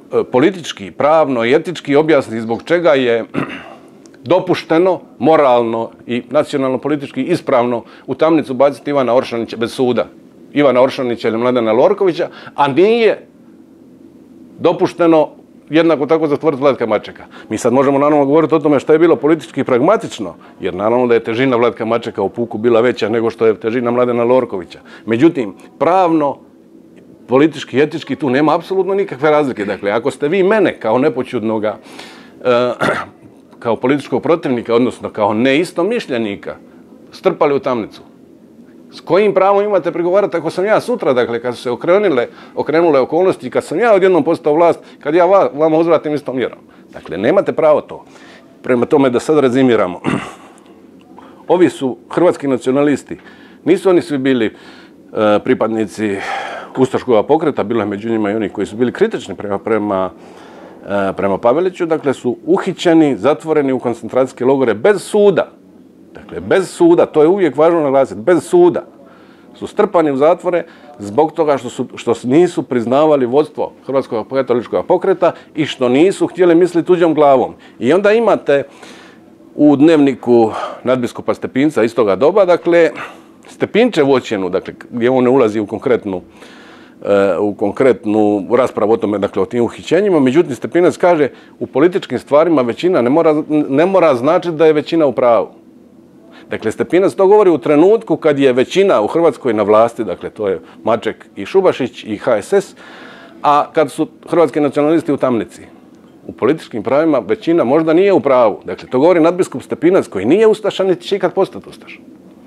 politički, pravno i etički objasni zbog čega je dopušteno, moralno i nacionalno-politički ispravno u tamnicu baciti Ivana Oršanića bez suda. Ivana Oršanića ili Mladena Lorkovića, a nije dopušteno jednako tako zatvoriti Vlatka Mačeka. Mi sad možemo naravno govoriti o tome što je bilo politički pragmatično, jer naravno da je težina Vlatka Mačeka u puku bila veća nego što je težina Mladena Lorkovića. Međutim, pravno, politički, etički, tu nema apsolutno nikakve razlike. Dakle, ako ste vi mene kao nepoćudnoga, e, kao političkog protivnika, odnosno kao neistomišljenika, strpali u tamnicu, s kojim pravom imate prigovarati ako sam ja sutra, dakle, kad su se okrenule, okrenule okolnosti, kad sam ja odjednom postao vlast, kad ja va, vama uzvratim istom mjerom. Dakle, nemate pravo to. Prema tome, da sad rezimiramo. Ovi su hrvatski nacionalisti. Nisu oni svi bili e, pripadnici ustaškog pokreta, bilo je među njima i oni koji su bili kritični prema, prema, e, prema Paveliću, dakle, su uhićeni, zatvoreni u koncentracijske logore bez suda. Dakle, bez suda, to je uvijek važno naglasiti, bez suda su strpani u zatvore zbog toga što, su, što nisu priznavali vodstvo Hrvatskog katoličkog pokreta i što nisu htjeli misliti tuđom glavom. I onda imate u dnevniku nadbiskupa Stepinca iz toga doba, dakle, Stepinčevu ocjenu, dakle, gdje on ne ulazi u konkretnu, u konkretnu raspravu o tome, dakle, o tim uhićenjima. Međutim, Stepinac kaže, u političkim stvarima većina ne mora, ne mora značiti da je većina u pravu. Dakle, Stepinac to govori u trenutku kad je većina u Hrvatskoj na vlasti, dakle, to je Maček i Šubašić i H S S, a kad su hrvatski nacionalisti u tamnici. U političkim pravima većina možda nije u pravu. Dakle, to govori nadbiskup Stepinac koji nije ustaša, niti će ikad postati ustaša.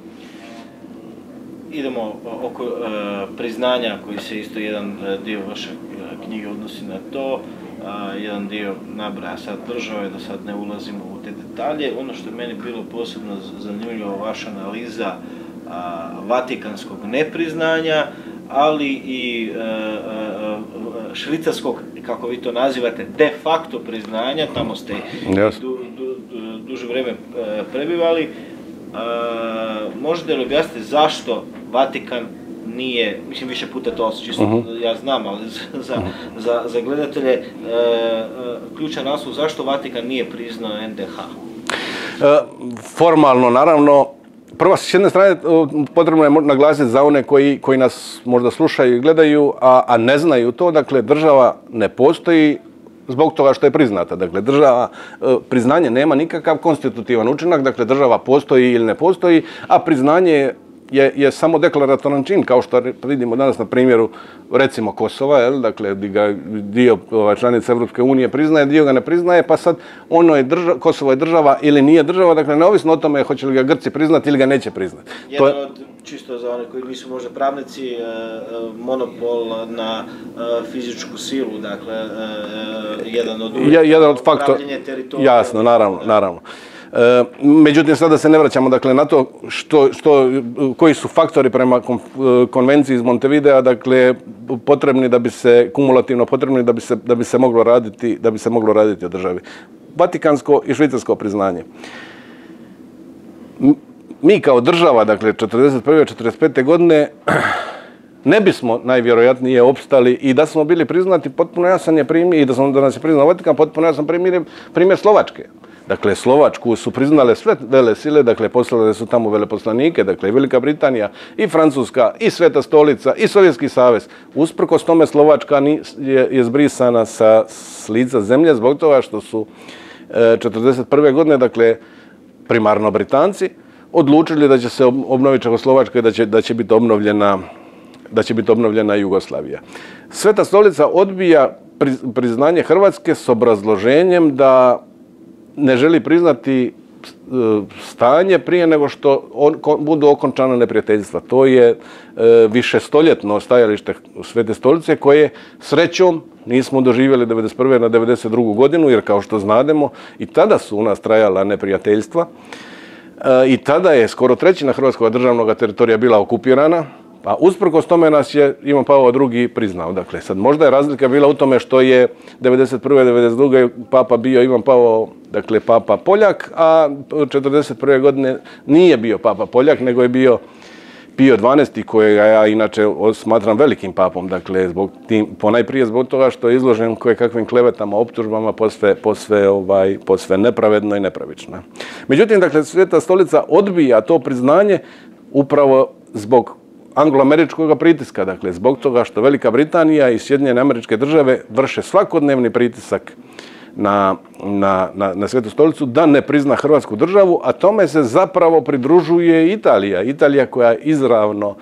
Idemo oko e, priznanja, koji se isto jedan dio vaše knjige odnosi na to. A, jedan dio nabraja sad države, da sad ne ulazimo u te detalje. Ono što je meni bilo posebno zanimljivo, vaša analiza a, vatikanskog nepriznanja, ali i a, a, švicarskog, kako vi to nazivate, de facto priznanja, tamo ste yes. du, du, du, duže vrijeme prebivali. A, možete li objasniti zašto Vatikan nije, mislim više puta to čisto, uh-huh. ja znam, ali za, uh-huh. za, za gledatelje, e, e, ključan naslov, zašto Vatikan nije priznao N D H? E, formalno, naravno, prvo, s jedne strane, potrebno je naglasiti za one koji, koji nas možda slušaju i gledaju, a, a ne znaju to, dakle, država ne postoji zbog toga što je priznata. Dakle, država, priznanje nema nikakav konstitutivan učinak, dakle, država postoji ili ne postoji, a priznanje je, je samo deklaratoran čin, kao što vidimo danas na primjeru, recimo, Kosova, jel? Dakle, ga dio članica Europske unije priznaje, dio ga ne priznaje, pa sad ono je država, Kosovo je država ili nije država, dakle, neovisno o tome hoće li ga Grci priznati ili ga neće priznati. Jedan od, čisto za one koji nisu možda pravnici, monopol na fizičku silu, dakle, jedan od uvjeta, jedan od faktora, upravljanje teritorija. Jasno, naravno, naravno. E, međutim, sada se ne vraćamo, dakle, na to što, što, koji su faktori prema konvenciji iz Montevidea, dakle, potrebni da bi se, kumulativno potrebni da bi se, da bi se moglo raditi, da bi se moglo raditi o državi. Vatikansko i švicarsko priznanje. Mi kao država, dakle, četrdeset prve četrdeset pete godine, ne bismo najvjerojatnije opstali i da smo bili priznati, potpuno jasan je primjer, i da, smo, da nas je priznao Vatikan, potpuno jasan primjer, primjer Slovačke. Dakle, Slovačku su priznale sve vele sile, dakle, poslale su tamo veleposlanike, dakle, i Velika Britanija, i Francuska, i Sveta stolica, i Sovjetski savez. Usprkos tome Slovačka je, je zbrisana sa s lica zemlje zbog toga što su e, četrdeset prve godine, dakle, primarno Britanci, odlučili da će se obnoviti Čehoslovačka i da će, da će biti obnovljena, da će biti obnovljena Jugoslavija. Sveta stolica odbija priznanje Hrvatske s obrazloženjem da ne želi priznati stanje prije nego što on, budu okončana neprijateljstva. To je e, višestoljetno stajalište Svete stolice koje srećom nismo doživjeli devedeset prve na devedeset drugu godinu, jer kao što znademo i tada su u nas trajala neprijateljstva e, i tada je skoro trećina hrvatskog državnog teritorija bila okupirana. Pa usprkos tome nas je Ivan Pavao drugi priznao. Dakle, sad možda je razlika bila u tome što je devedeset prve devedeset druge papa bio Ivan Pavao, dakle, papa Poljak, a četrdeset prve godine nije bio papa Poljak, nego je bio Pio dvanaesti kojega ja inače smatram velikim papom, dakle, zbog tim, ponajprije zbog toga što je izložen koje kakvim klevetama, optužbama, posve, posve, ovaj, posve nepravedno i nepravično. Međutim, dakle, Sveta stolica odbija to priznanje upravo zbog anglo-američkog pritiska, dakle, zbog toga što Velika Britanija i Sjedinjene Američke Države vrše svakodnevni pritisak na, na, na, na Svetu stolicu da ne prizna Hrvatsku državu, a tome se zapravo pridružuje Italija. Italija koja izravno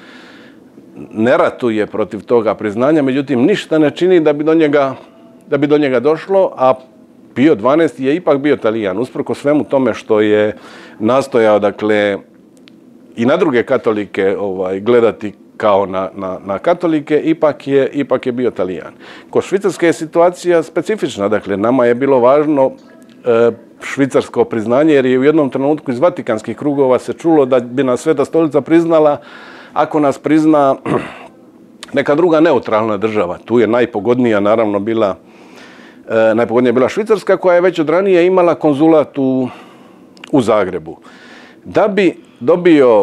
ne ratuje protiv toga priznanja, međutim ništa ne čini da bi do njega, da bi do njega došlo, a Pio dvanaesti je ipak bio Talijan, usprko svemu tome što je nastojao, dakle, i na druge katolike ovaj, gledati kao na, na, na katolike, ipak je, ipak je bio Talijan. Kod Švicarske je situacija specifična, dakle, nama je bilo važno e, švicarsko priznanje, jer je u jednom trenutku iz vatikanskih krugova se čulo da bi nas Sveta stolica priznala ako nas prizna neka druga neutralna država. Tu je najpogodnija naravno bila, e, najpogodnija bila Švicarska, koja je već od ranije imala konzulat u, u Zagrebu. Da bi dobio,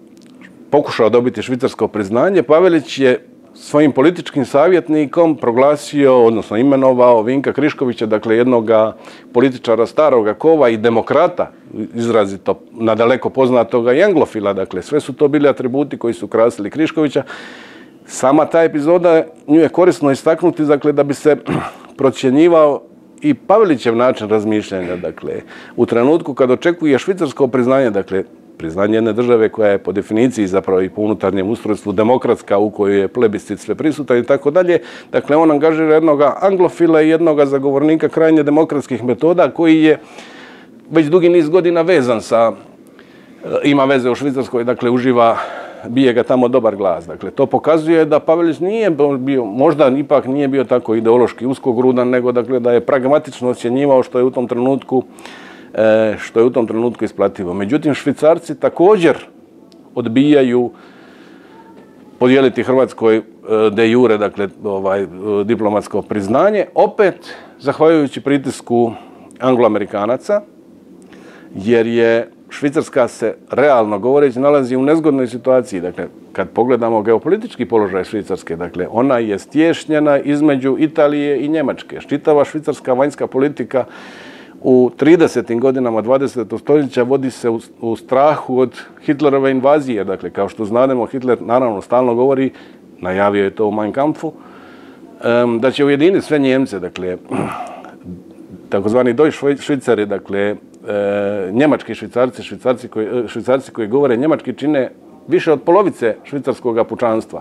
pokušao dobiti švicarsko priznanje, Pavelić je svojim političkim savjetnikom proglasio, odnosno imenovao Vinka Kriškovića, dakle jednoga političara staroga kova i demokrata, izrazito nadaleko poznatoga i anglofila, dakle sve su to bili atributi koji su krasili Kriškovića. Sama ta epizoda, nju je korisno istaknuti, dakle, da bi se procjenjivao i Pavelićev način razmišljanja, dakle, u trenutku kad očekuje švicarsko priznanje, dakle, priznanje jedne države koja je po definiciji zapravo i po unutarnjem ustrojstvu demokratska, u kojoj je plebiscit sve prisutan i tako dalje, dakle, on angažira jednoga anglofila i jednoga zagovornika krajnje demokratskih metoda koji je već dugi niz godina vezan sa, ima veze u Švicarskoj, dakle, uživa, bije ga tamo dobar glas. Dakle, to pokazuje da Pavelić nije bio, možda ipak nije bio tako ideološki uskogrudan, nego dakle, da je pragmatično ocjenjivao što je u tom trenutku, e, što je u tom trenutku isplativo. Međutim, Švicarci također odbijaju podijeliti Hrvatskoj de jure, dakle, ovaj, diplomatsko priznanje, opet zahvaljujući pritisku Angloamerikanaca, jer je Švicarska se, realno govoreći, nalazi u nezgodnoj situaciji. Dakle, kad pogledamo geopolitički položaj Švicarske, dakle, ona je stješnjena između Italije i Njemačke. Čitava švicarska vanjska politika u tridesetim godinama dvadesetog stoljeća vodi se u, u strahu od Hitlerove invazije. Dakle, kao što znademo, Hitler naravno stalno govori, najavio je to u Mein Kampfu, um, da će ujediniti sve Njemce, dakle, takozvani Deutsch Švicari, dakle, E, njemački švicarci, švicarci koji, švicarci koji govore njemački čine više od polovice švicarskog pučanstva.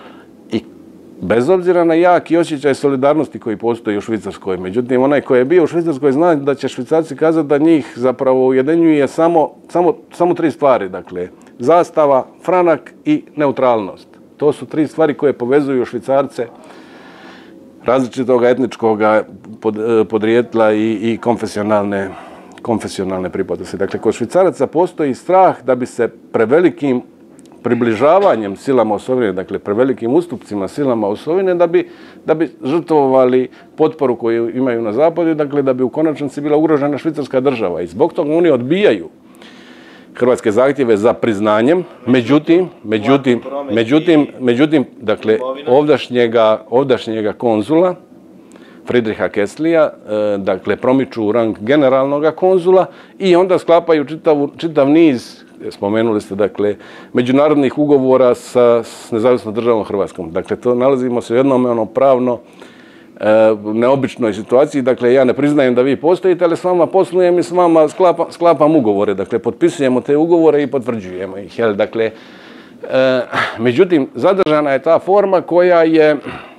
I bez obzira na jaki osjećaj solidarnosti koji postoji u Švicarskoj, međutim, onaj koji je bio u Švicarskoj zna da će Švicarci kazati da njih zapravo ujedinjuje samo, samo, samo tri stvari, dakle, zastava, franak i neutralnost. To su tri stvari koje povezuju Švicarce različitog etničkog pod, podrijetla i, i konfesionalne konfesionalne pripadnosti. Dakle, kod Švicaraca postoji strah da bi se prevelikim približavanjem silama osovine, dakle, prevelikim ustupcima silama osovine, da bi, da bi žrtvovali potporu koju imaju na zapadu, dakle, da bi u konačnici bila ugrožena švicarska država. I zbog toga oni odbijaju hrvatske zahtjeve za priznanjem, međutim, međutim, međutim, međutim, dakle, ovdašnjega, ovdašnjega konzula, Friedricha Kesslija, dakle, promiču u rang generalnog konzula i onda sklapaju čitav, čitav niz, spomenuli ste, dakle, međunarodnih ugovora sa s nezavisnom državom Hrvatskom. Dakle, to nalazimo se u jednom ono pravno e, neobičnoj situaciji. Dakle, ja ne priznajem da vi postojite, ali s vama poslujem i s vama sklapa, sklapam ugovore. Dakle, potpisujemo te ugovore i potvrđujemo ih. Jel? Dakle, e, međutim, zadržana je ta forma koja je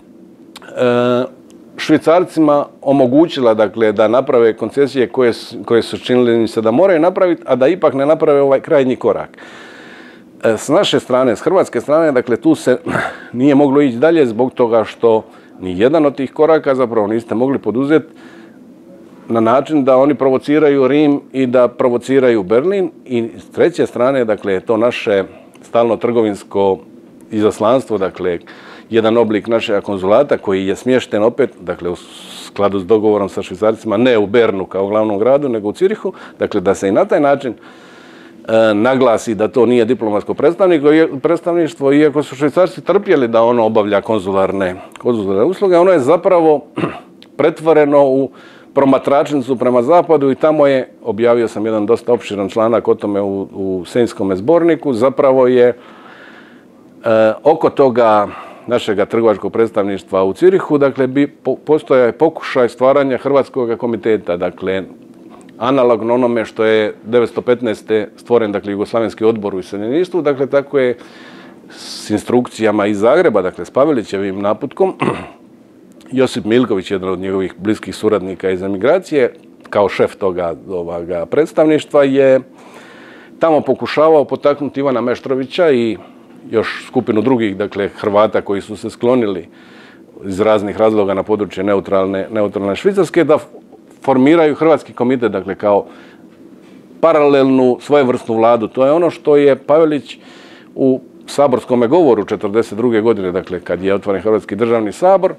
e, Švicarcima omogućila, dakle, da naprave koncesije koje, koje su činili se da moraju napraviti, a da ipak ne naprave ovaj krajnji korak. S naše strane, s hrvatske strane, dakle, tu se nije moglo ići dalje zbog toga što ni jedan od tih koraka zapravo niste mogli poduzeti na način da oni provociraju Rim i da provociraju Berlin. I s treće strane, dakle, to naše stalno trgovinsko izaslanstvo, dakle, jedan oblik našeg konzulata koji je smješten opet, dakle, u skladu s dogovorom sa Švicarcima, ne u Bernu kao glavnom gradu, nego u Cirihu, dakle, da se i na taj način naglasi da to nije diplomatsko predstavništvo, iako su Švicarci trpjeli da ono obavlja konzularne, konzularne usluge, ono je zapravo pretvoreno u promatračnicu prema zapadu i tamo je, objavio sam jedan dosta opširan članak o tome u, u Senjskom zborniku, zapravo je e, oko toga našega trgovačkog predstavništva u Cirihu, dakle, bi, po, postoja je pokušaj stvaranja Hrvatskog komiteta, dakle, analogno onome što je devetsto petnaeste stvoren, dakle, Jugoslavenski odbor u iseljeništvu, dakle, tako je s instrukcijama iz Zagreba, dakle, s Pavelićevim naputkom, Josip Milković, jedan od njegovih bliskih suradnika iz emigracije, kao šef toga ovoga predstavništva, je tamo pokušavao potaknuti Ivana Meštrovića i još skupinu drugih, dakle, Hrvata koji su se sklonili iz raznih razloga na područje neutralne, neutralne Švicarske, da formiraju Hrvatski komitet, dakle, kao paralelnu svojevrsnu vladu. To je ono što je Pavelić u saborskom govoru četrdeset druge godine, dakle, kad je otvoren Hrvatski državni sabor,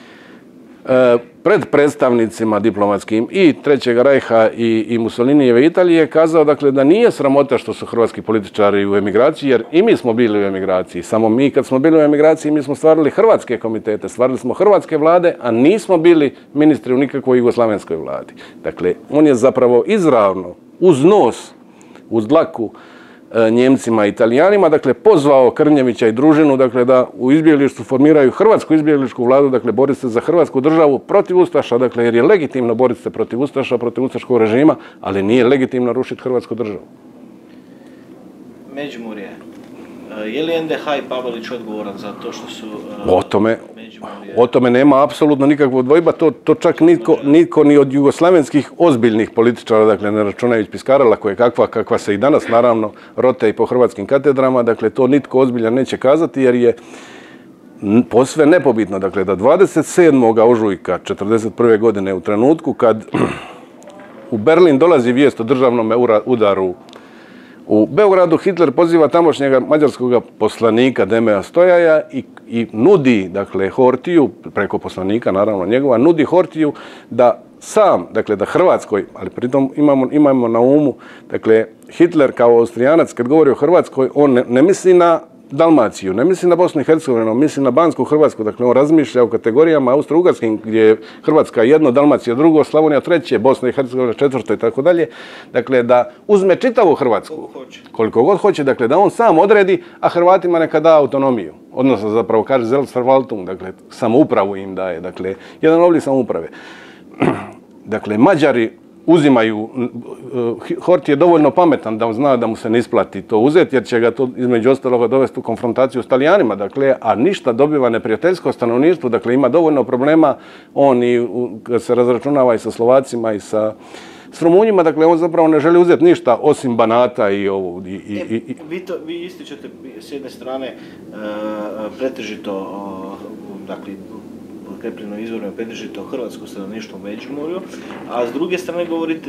pred predstavnicima diplomatskim i Trećeg rajha i, i Mussolinijeve Italije kazao, dakle, da nije sramota što su hrvatski političari u emigraciji, jer i mi smo bili u emigraciji. Samo mi kad smo bili u emigraciji, mi smo stvarali hrvatske komitete, stvarali smo hrvatske vlade, a nismo bili ministri u nikakvoj jugoslavenskoj vladi. Dakle, on je zapravo izravno, uz nos, uz dlaku, Njemcima i Italijanima, dakle, pozvao Krnjevića i družinu, dakle, da u izbjeglištvu formiraju hrvatsku izbjegličku vladu, dakle, boriti se za hrvatsku državu protiv Ustaša, dakle, jer je legitimno boriti se protiv Ustaša, protiv ustaškog režima, ali nije legitimno rušiti hrvatsku državu. Međimurje. Je li en de ha i Pavelić odgovoran za to što su o tome, o tome nema apsolutno nikakvog dvojba, to, to čak nitko, nitko ni od jugoslavenskih ozbiljnih političara, dakle, ne računajući Piskarala, koja je kakva, kakva se i danas, naravno, rote i po hrvatskim katedrama, dakle, to nitko ozbiljan neće kazati, jer je posve nepobitno, dakle, da dvadeset sedmog ožujka četrdeset prve godine, u trenutku kad u Berlin dolazi vijest o državnom udaru u Beogradu, Hitler poziva tamošnjega mađarskog poslanika Demea Stojaja i, i nudi, dakle, Hortiju, preko poslanika, naravno njegova, nudi Hortiju da sam, dakle, da Hrvatskoj, ali pritom imamo, imamo na umu, dakle, Hitler kao Austrijanac, kad govori o Hrvatskoj, on ne, ne misli na Dalmaciju, ne misli na Bosnu i Hercegovinu, misli na Bansku Hrvatsku, dakle, on razmišlja o kategorijama austro-ugarskim, gdje je Hrvatska jedno, Dalmacija drugo, Slavonija treće, Bosna i Hercegovina četvrto i tako dalje, dakle, da uzme čitavu Hrvatsku, koliko god hoće, dakle, da on sam odredi, a Hrvatima neka da autonomiju, odnosno, zapravo, kaže Selbstverwaltung, dakle, samoupravu im daje, dakle, jedan oblik samouprave. Dakle, Mađari uzimaju, Horthy je dovoljno pametan da zna da mu se ne isplati to uzeti, jer će ga to između ostaloga dovesti u konfrontaciju s Talijanima, dakle, a ništa dobiva neprijateljsko stanovništvo, dakle, ima dovoljno problema, on i kad se razračunava i sa Slovacima i sa s Rumunjima, dakle, on zapravo ne želi uzeti ništa osim Banata i ovo. I, i, e, i, vi, to, vi ističete s jedne strane uh, pretežito, uh, dakle, krepljeno izvorno pretežito hrvatsko stanovništvo u Međimurju, a s druge strane govorite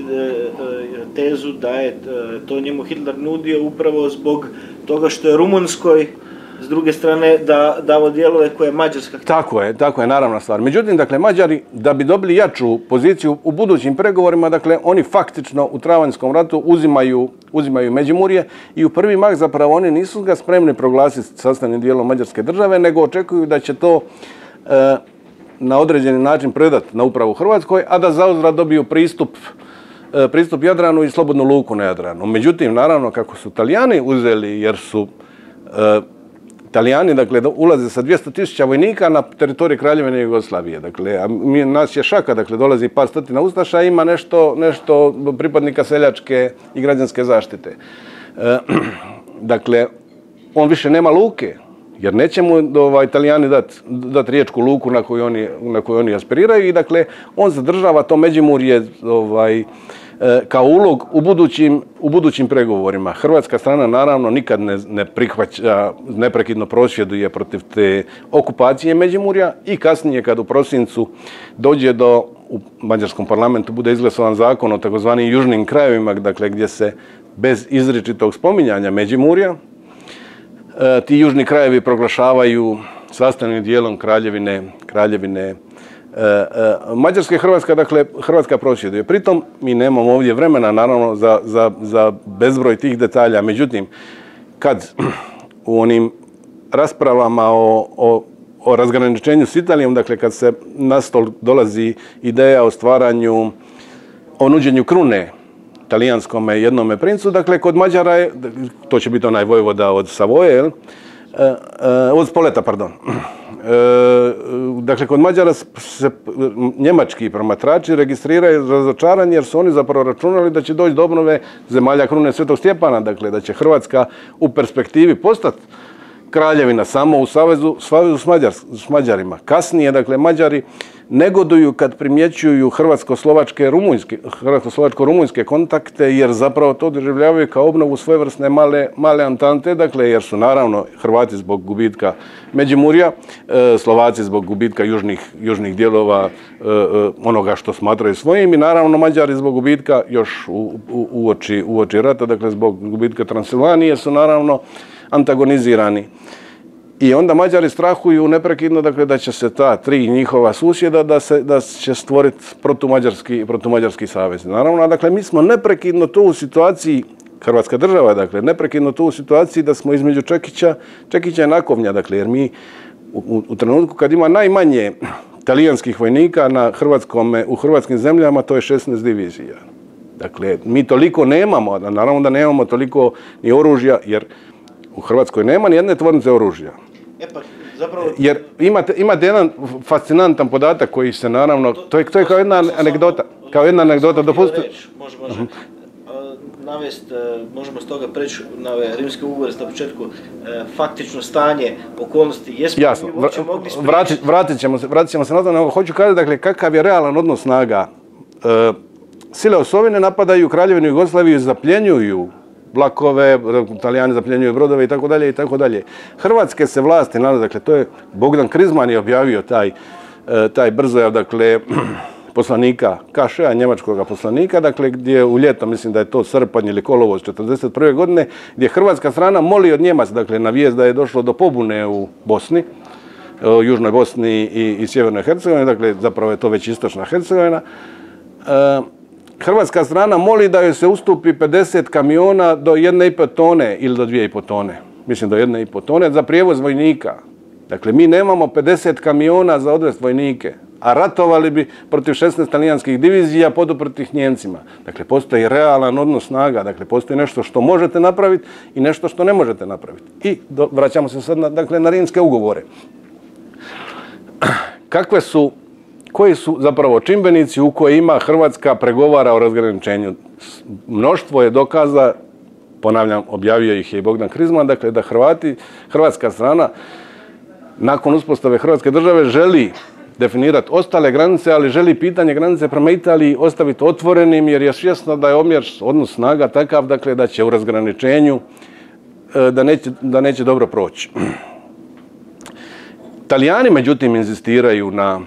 tezu da je to njemu Hitler nudio upravo zbog toga što je Rumunjskoj, s druge strane, da davo dijelove koje je Mađarska. Tako je, tako je, naravna stvar. Međutim, dakle, Mađari, da bi dobili jaču poziciju u budućim pregovorima, dakle, oni faktično u Travanjskom ratu uzimaju, uzimaju Međimurje i u prvi mah zapravo oni nisu ga spremni proglasiti sastavnim dijelom Mađarske države, nego očekuju da će to e, na određeni način predati na upravu Hrvatskoj, a da zauzvrat dobiju pristup, e, pristup Jadranu i slobodnu luku na Jadranu. Međutim, naravno, kako su Talijani uzeli, jer su e, Talijani, dakle, ulaze sa dvjesto tisuća vojnika na teritorij Kraljevine Jugoslavije. Dakle, a mi, nas je šaka, dakle, dolazi par stotina ustaša, ima nešto, nešto pripadnika seljačke i građanske zaštite. E, dakle, on više nema luke, jer neće mu ovaj, Italijani dati dat riječku luku na koju oni, na koju oni aspiriraju i, dakle, on zadržava to Međimurje ovaj, kao ulog u budućim, u budućim pregovorima. Hrvatska strana naravno nikad ne, ne prihvaća, neprekidno prosvjeduje protiv te okupacije Međimurja i kasnije kad u prosincu dođe do, u mađarskom parlamentu bude izglasovan zakon o takozvanim južnim krajevima, dakle gdje se bez izričitog spominjanja Međimurja ti južni krajevi proglašavaju sastavnim dijelom kraljevine, kraljevine Mađarska i Hrvatska, dakle, Hrvatska prosvjeduje. Pritom mi nemamo ovdje vremena, naravno, za, za, za bezbroj tih detalja. Međutim, kad u onim raspravama o, o, o razgraničenju s Italijom, dakle, kad se na stol dolazi ideja o stvaranju, o nuđenju krune talijanskome jednome princu, dakle, kod Mađara je, to će biti onaj vojvoda od Savoje, jel? E, e, od Spoleta, pardon. E, dakle, kod Mađara se njemački promatrači registriraju razočaranje jer su oni zapravo računali da će doći do obnove zemalja krune Svetog Stjepana, dakle, da će Hrvatska u perspektivi postati kraljevina samo u savezu, savezu s, Mađar, s Mađarima. Kasnije, dakle, Mađari negoduju kad primjećuju hrvatsko-slovačke rumunjske, hrvatsko-slovačko-rumunjske kontakte, jer zapravo to doživljavaju kao obnovu svojevrsne male, male antante, dakle, jer su naravno Hrvati zbog gubitka Međimurja, Slovaci zbog gubitka južnih, južnih dijelova onoga što smatraju svojim i naravno Mađari zbog gubitka još u, u, uoči, uoči rata, dakle, zbog gubitka Transilvanije su naravno antagonizirani. I onda Mađari strahuju neprekidno, dakle, da će se ta tri njihova susjeda, da, se, da će stvoriti protumađarski, protumađarski savez. Naravno, dakle, mi smo neprekidno tu u situaciji, Hrvatska država, dakle, neprekidno tu u situaciji da smo između Čekića, Čekića i Nakovnja, dakle, jer mi u, u trenutku kad ima najmanje talijanskih vojnika na hrvatskome, u hrvatskim zemljama, to je šesnaest divizija. Dakle, mi toliko nemamo, naravno da nemamo toliko ni oružja, jer u Hrvatskoj nema ni jedne tvornice oružja. E pa, zapravo... Jer imate, imate jedan fascinantan podatak koji se naravno, to, to, je, to je kao jedna anegdota, kao jedna anegdota, dopustite. Može, može. Uh-huh. Navest, možemo s toga preći na ove rimske ugovore na početku, faktično stanje, okolnosti, jesmo Jasno, mi uopće mogli spriječiti? Vratit, vratit, ćemo se, vratit ćemo se na to, nego hoću kazati, dakle, kakav je realan odnos snaga. E, sile osovine napadaju Kraljevinu Jugoslaviju i zapljenjuju vlakove, Italijani zapljenjuju brodove i tako dalje i tako dalje. Hrvatske se vlasti nalaze, dakle, to je Bogdan Krizman je objavio taj, taj brzojav, dakle, poslanika Kašea, njemačkog poslanika, dakle, gdje u ljeto, mislim da je to srpanj ili kolovoz četrdeset prve godine, gdje hrvatska strana moli od Njemaca, dakle, na vijest da je došlo do pobune u Bosni, u Južnoj Bosni i, i Sjevernoj Hercegovini, dakle, zapravo je to već istočna Hercegovina. E, Hrvatska strana moli da joj se ustupi pedeset kamiona do jedne i pol tone ili do dvije i pol tone. Mislim do jedne i pol tone za prijevoz vojnika. Dakle, mi nemamo pedeset kamiona za odvest vojnike, a ratovali bi protiv šesnaest talijanskih divizija poduprtih Njemcima. Dakle, postoji realan odnos snaga, dakle, postoji nešto što možete napraviti i nešto što ne možete napraviti. I do, vraćamo se sad na, dakle, na rimske ugovore. Kakve su koji su zapravo čimbenici u kojima Hrvatska pregovara o razgraničenju. Mnoštvo je dokaza, ponavljam, objavio ih je i Bogdan Krizman, dakle, da Hrvati, hrvatska strana, nakon uspostave Hrvatske države želi definirati ostale granice, ali želi pitanje granice prema Italiji ostaviti otvorenim, jer je svjesno da je omjer, odnos snaga takav, dakle, da će u razgraničenju, da neće, da neće dobro proći. Italijani, međutim, inzistiraju na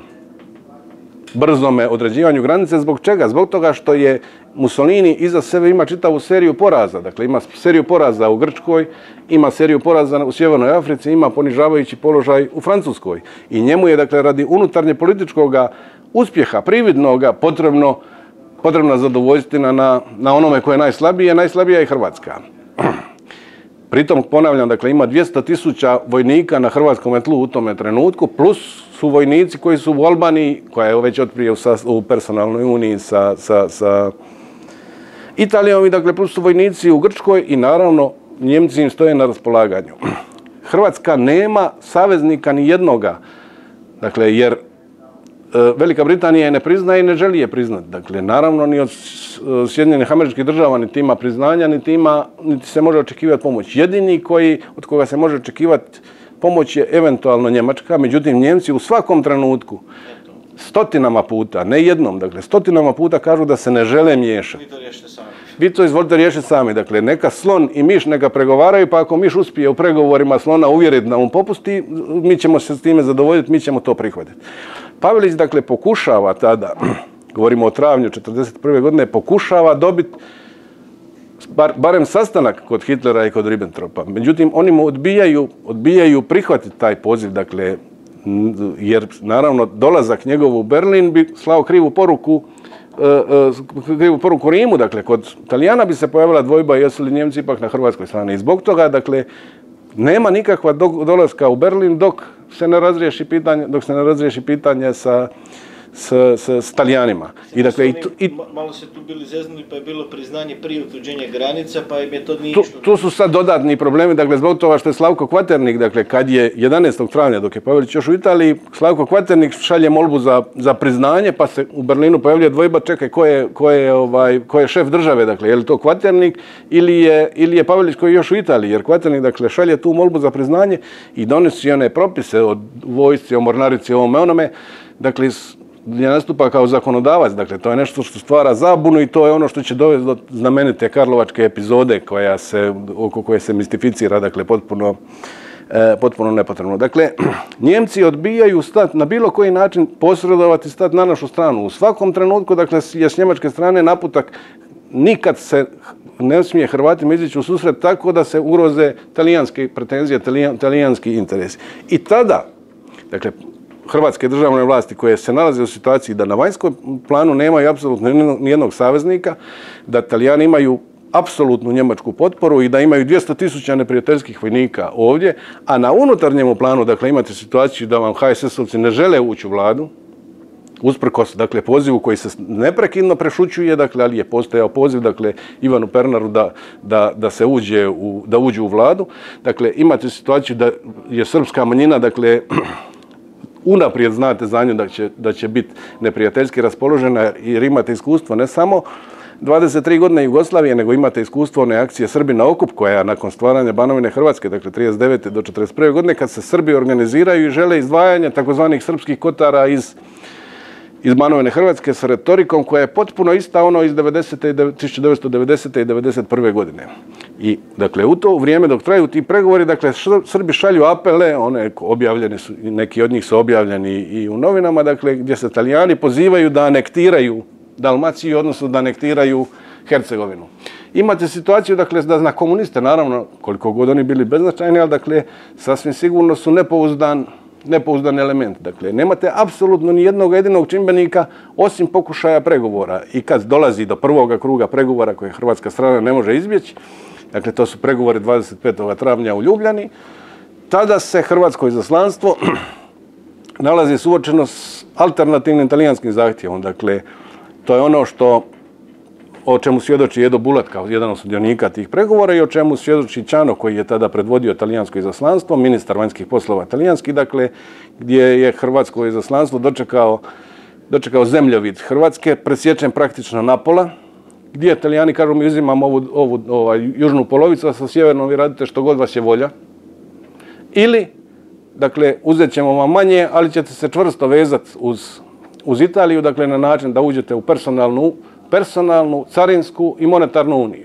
brzome određivanju granice. Zbog čega? Zbog toga što je Mussolini iza sebe ima čitavu seriju poraza. Dakle, ima seriju poraza u Grčkoj, ima seriju poraza u Sjevernoj Africi, ima ponižavajući položaj u Francuskoj. I njemu je, dakle, radi unutarnje političkog uspjeha, prividnoga, potrebno, potrebna zadovoljština na, na onome koje je najslabije. Najslabija je Hrvatska. Pritom, ponavljam, dakle, ima dvjesto tisuća vojnika na hrvatskom tlu u tome trenutku, plus su vojnici koji su u Albaniji, koja je već otprije u, u personalnoj uniji sa, sa, sa Italijom, i dakle, plus su vojnici u Grčkoj i naravno Njemci im stoje na raspolaganju. Hrvatska nema saveznika ni jednoga, dakle, jer Velika Britanija je ne priznaje i ne želi je priznati. Dakle, naravno, ni od Sjedinjenih Američkih Država niti ima priznanja, niti, ima, niti se može očekivati pomoć. Jedini koji, od koga se može očekivati pomoć je eventualno Njemačka, međutim, Njemci u svakom trenutku, stotinama puta, ne jednom, dakle, stotinama puta kažu da se ne žele miješati. Vi to riješite sami. Vi to izvolite riješiti sami. Dakle, neka slon i miš neka pregovaraju, pa ako miš uspije u pregovorima slona uvjeriti da mu popusti, mi ćemo se s time zadovoljiti, mi ćemo to prihvatiti. Pavelić, dakle, pokušava tada, govorimo o travnju četrdeset prve godine, pokušava dobiti bar, barem sastanak kod Hitlera i kod Ribbentropa. Međutim, oni mu odbijaju, odbijaju prihvatiti taj poziv, dakle, jer naravno dolazak njegov u Berlin bi slao krivu poruku krivu poruku Rimu, dakle kod Talijana bi se pojavila dvojba jesu li Njemci ipak na hrvatskoj strani. I zbog toga, dakle, nema nikakva dolaska u Berlin dok se ne razriješi pitanje, dok se ne razriješi pitanje sa S, s, s Talijanima. I dakle, i tu, i... Malo se tu bili zeznuli, pa je bilo priznanje prije utvrđenja granica, pa im je to nije tu, tu su sad dodatni problemi, dakle, zbog toga što je Slavko Kvaternik, dakle, kad je jedanaestog travnja, dok je Pavelić još u Italiji, Slavko Kvaternik šalje molbu za, za priznanje, pa se u Berlinu pojavljuje dvojba, čekaj, ko je, ko je, ovaj, ko je šef države, dakle, je li to Kvaternik ili je, ili je Pavelić koji je još u Italiji, jer Kvaternik, dakle, šalje tu molbu za priznanje i donosi one propise o vojsci, o mornarici, o ovome, onome, dakle, gdje nastupa kao zakonodavac, dakle to je nešto što stvara zabunu i to je ono što će dovesti do znamenite karlovačke epizode koja se, oko koje se mistificira, dakle potpuno, e, potpuno nepotrebno. Dakle, Njemci odbijaju stat na bilo koji način posredovati stat na našu stranu. U svakom trenutku, dakle, je s njemačke strane naputak nikad se ne smije Hrvatima izići u susret tako da se ugroze talijanske pretenzije, talijan, talijanski interesi. I tada, dakle, hrvatske državne vlasti koje se nalaze u situaciji da na vanjskom planu nemaju apsolutno nijednog saveznika, da Talijani imaju apsolutnu njemačku potporu i da imaju dvjesto tisuća neprijateljskih vojnika ovdje, a na unutarnjemu planu, dakle, imate situaciju da vam ha es es-ovci ne žele ući u vladu, usprkos, dakle, pozivu koji se neprekidno prešućuje, dakle, ali je postojao poziv, dakle, Ivanu Pernaru da, da, da se uđe u, da uđe u vladu. Dakle, imate situaciju da je srpska manjina, dakle, unaprijed znate za nju da će, da će biti neprijateljski raspoložena jer imate iskustvo ne samo dvadeset tri godine Jugoslavije, nego imate iskustvo one akcije Srbi na okup koja nakon stvaranja Banovine Hrvatske, dakle trideset devete do četrdeset prve godine, kad se Srbi organiziraju i žele izdvajanje takozvanih srpskih kotara iz iz Banovine Hrvatske sa retorikom koja je potpuno ista ono iz tisuću devetsto devedesete i devedeset prve godine. I, dakle, u to vrijeme dok traju ti pregovori, dakle, Srbi šalju apele, one objavljeni su, neki od njih su objavljeni i u novinama, dakle, gdje se Talijani pozivaju da anektiraju Dalmaciju, odnosno da anektiraju Hercegovinu. Imate situaciju, dakle, da na komuniste, naravno, koliko god oni bili beznačajni, ali, dakle, sasvim sigurno su nepouzdan nepouzdan element. Dakle, nemate apsolutno ni jednog jedinog čimbenika osim pokušaja pregovora. I kad dolazi do prvoga kruga pregovora koje hrvatska strana ne može izbjeći, dakle, to su pregovori dvadeset petog travnja u Ljubljani, tada se hrvatsko izaslanstvo nalazi suočeno s alternativnim talijanskim zahtjevom. Dakle, to je ono što o čemu svjedoči Edo Bulat kao jedan od sudionika tih pregovora i o čemu svjedoči Čano koji je tada predvodio talijansko izaslanstvo, ministar vanjskih poslova talijanski, dakle, gdje je hrvatsko izaslanstvo dočekao, dočekao zemljovid Hrvatske, presječen praktično na pola, gdje Talijani kažu mi uzimamo ovu, ovu ovaj, južnu polovicu, a sa sjevernom vi radite što god vas je volja. Ili, dakle, uzet ćemo vam manje, ali ćete se čvrsto vezati uz, uz Italiju, dakle, na način da uđete u personalnu personalnu, carinsku i monetarnu uniju.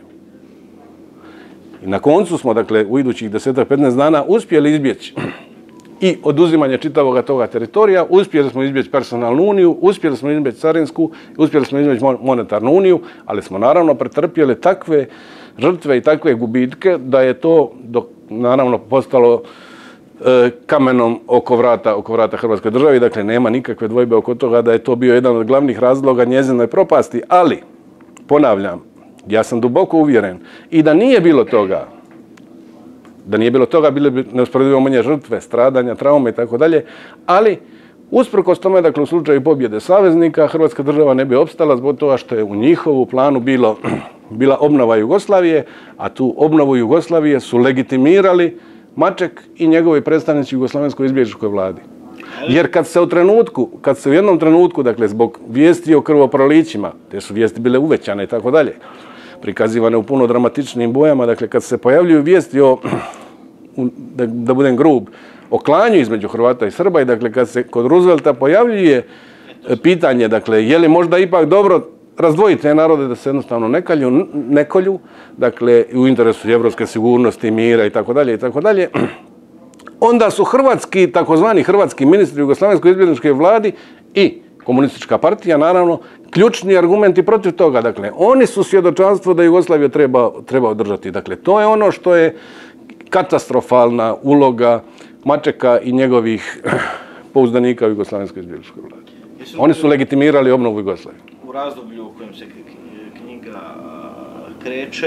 I na koncu smo, dakle, u idućih deset do petnaest dana uspjeli izbjeći i oduzimanje čitavoga toga teritorija, uspjeli smo izbjeći personalnu uniju, uspjeli smo izbjeći carinsku, uspjeli smo izbjeći monetarnu uniju, ali smo naravno pretrpjeli takve žrtve i takve gubitke da je to, dok, naravno, postalo e, kamenom oko vrata, oko vrata Hrvatskoj državi. Dakle, nema nikakve dvojbe oko toga da je to bio jedan od glavnih razloga njezinoj propasti, ali, ponavljam, ja sam duboko uvjeren i da nije bilo toga, da nije bilo toga, bile bi neusporedivo manje žrtve, stradanja, traume i tako dalje, ali usprkos tome, dakle, u slučaju pobjede saveznika, Hrvatska država ne bi opstala zbog toga što je u njihovu planu bilo, bila obnova Jugoslavije, a tu obnovu Jugoslavije su legitimirali Maček i njegovi predstavnici Jugoslavenskoj izbjegličkoj vladi. Jer kad se u trenutku, kad se u jednom trenutku, dakle, zbog vijesti o krvoprolićima, te su vijesti bile uvećane i tako dalje, prikazivane u puno dramatičnim bojama, dakle, kad se pojavljuju vijesti o, da, da budem grub, o klanju između Hrvata i Srba i, dakle, kad se kod Roosevelta pojavljuje pitanje, dakle, je li možda ipak dobro razdvojiti te narode da se jednostavno ne kalju, ne kolju, dakle, u interesu evropske sigurnosti, mira i tako dalje i tako dalje, onda su hrvatski, takozvani hrvatski ministri Jugoslavenskoj izbjegličkoj vladi i komunistička partija, naravno, ključni argumenti protiv toga. Dakle, oni su svjedočanstvo da Jugoslaviju treba, treba održati. Dakle, to je ono što je katastrofalna uloga Mačeka i njegovih pouzdanika u jugoslavenskoj izbjegličkoj vladi. Oni su legitimirali obnovu Jugoslavije. U razdoblju u kojem se knjiga kreće,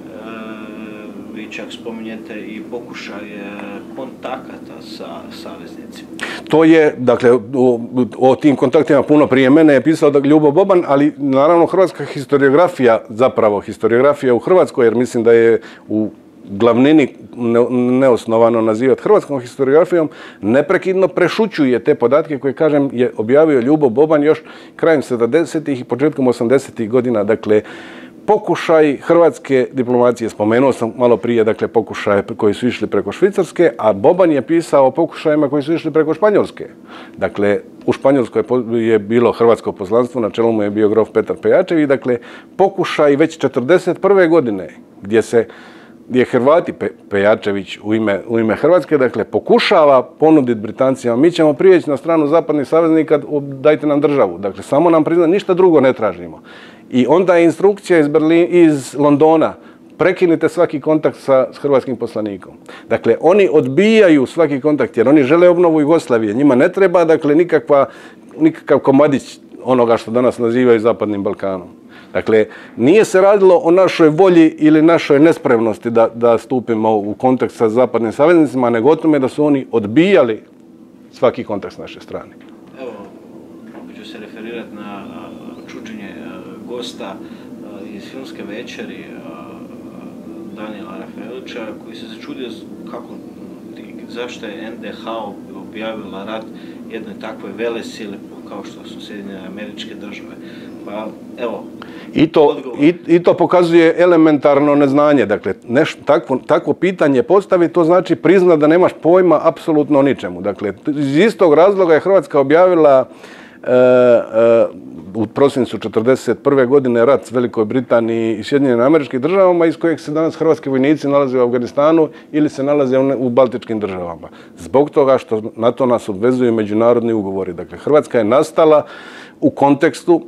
vi čak spominjete i pokušaj kontakata sa saveznicima. To je, dakle, o, o tim kontaktima puno prije mene je pisao Ljubo Boban, ali naravno hrvatska historiografija, zapravo historiografija u Hrvatskoj, jer mislim da je u glavnini neosnovano nazivati hrvatskom historiografijom, neprekidno prešućuje te podatke koje, kažem, je objavio Ljubo Boban još krajem sedamdesetih i početkom osamdesetih godina. Dakle, pokušaj hrvatske diplomacije, spomenuo sam malo prije, dakle, pokušaje koji su išli preko Švicarske, a Boban je pisao o pokušajima koji su išli preko Španjolske. Dakle, u Španjolskoj je bilo hrvatsko poslanstvo, na čelu mu je bio grof Petar Pejačević, dakle, pokušaj već četrdeset prve godine, gdje se gdje Hrvati, Pe, Pejačević u ime, u ime Hrvatske, dakle, pokušava ponuditi Britancima, mi ćemo prijeći na stranu zapadnih saveznika, dajte nam državu. Dakle, samo nam priznati, ništa drugo ne tražimo. I onda je instrukcija iz, Berlin, iz Londona, prekinite svaki kontakt sa hrvatskim poslanikom. Dakle, oni odbijaju svaki kontakt jer oni žele obnovu Jugoslavije. Njima ne treba, dakle, nikakva, nikakav komadić onoga što danas nazivaju Zapadnim Balkanom. Dakle, nije se radilo o našoj volji ili našoj nespremnosti da, da stupimo u kontakt sa zapadnim saveznicima, nego o tome da su oni odbijali svaki kontakt s naše strane. Evo, opet ću se referirati na čuđenje gosta iz filmske večeri Danijela Rafaelića, koji se začudio kako, zašto je N D H objavila rat jednoj takvoj velesili kao što su Sjedinjene Američke Države. Pa, evo, I to, i, i to pokazuje elementarno neznanje. Dakle, neš, takvo, takvo pitanje postavi, to znači prizna da nemaš pojma apsolutno o ničemu. Dakle, iz istog razloga je Hrvatska objavila e, e, u prosincu četrdeset prve godine rat s Velikoj Britaniji i Sjedinjenim Američkim Državama, iz kojeg se danas hrvatski vojnici nalaze u Afganistanu ili se nalaze u Baltičkim državama. Zbog toga što na to nas obvezuju međunarodni ugovori. Dakle, Hrvatska je nastala u kontekstu,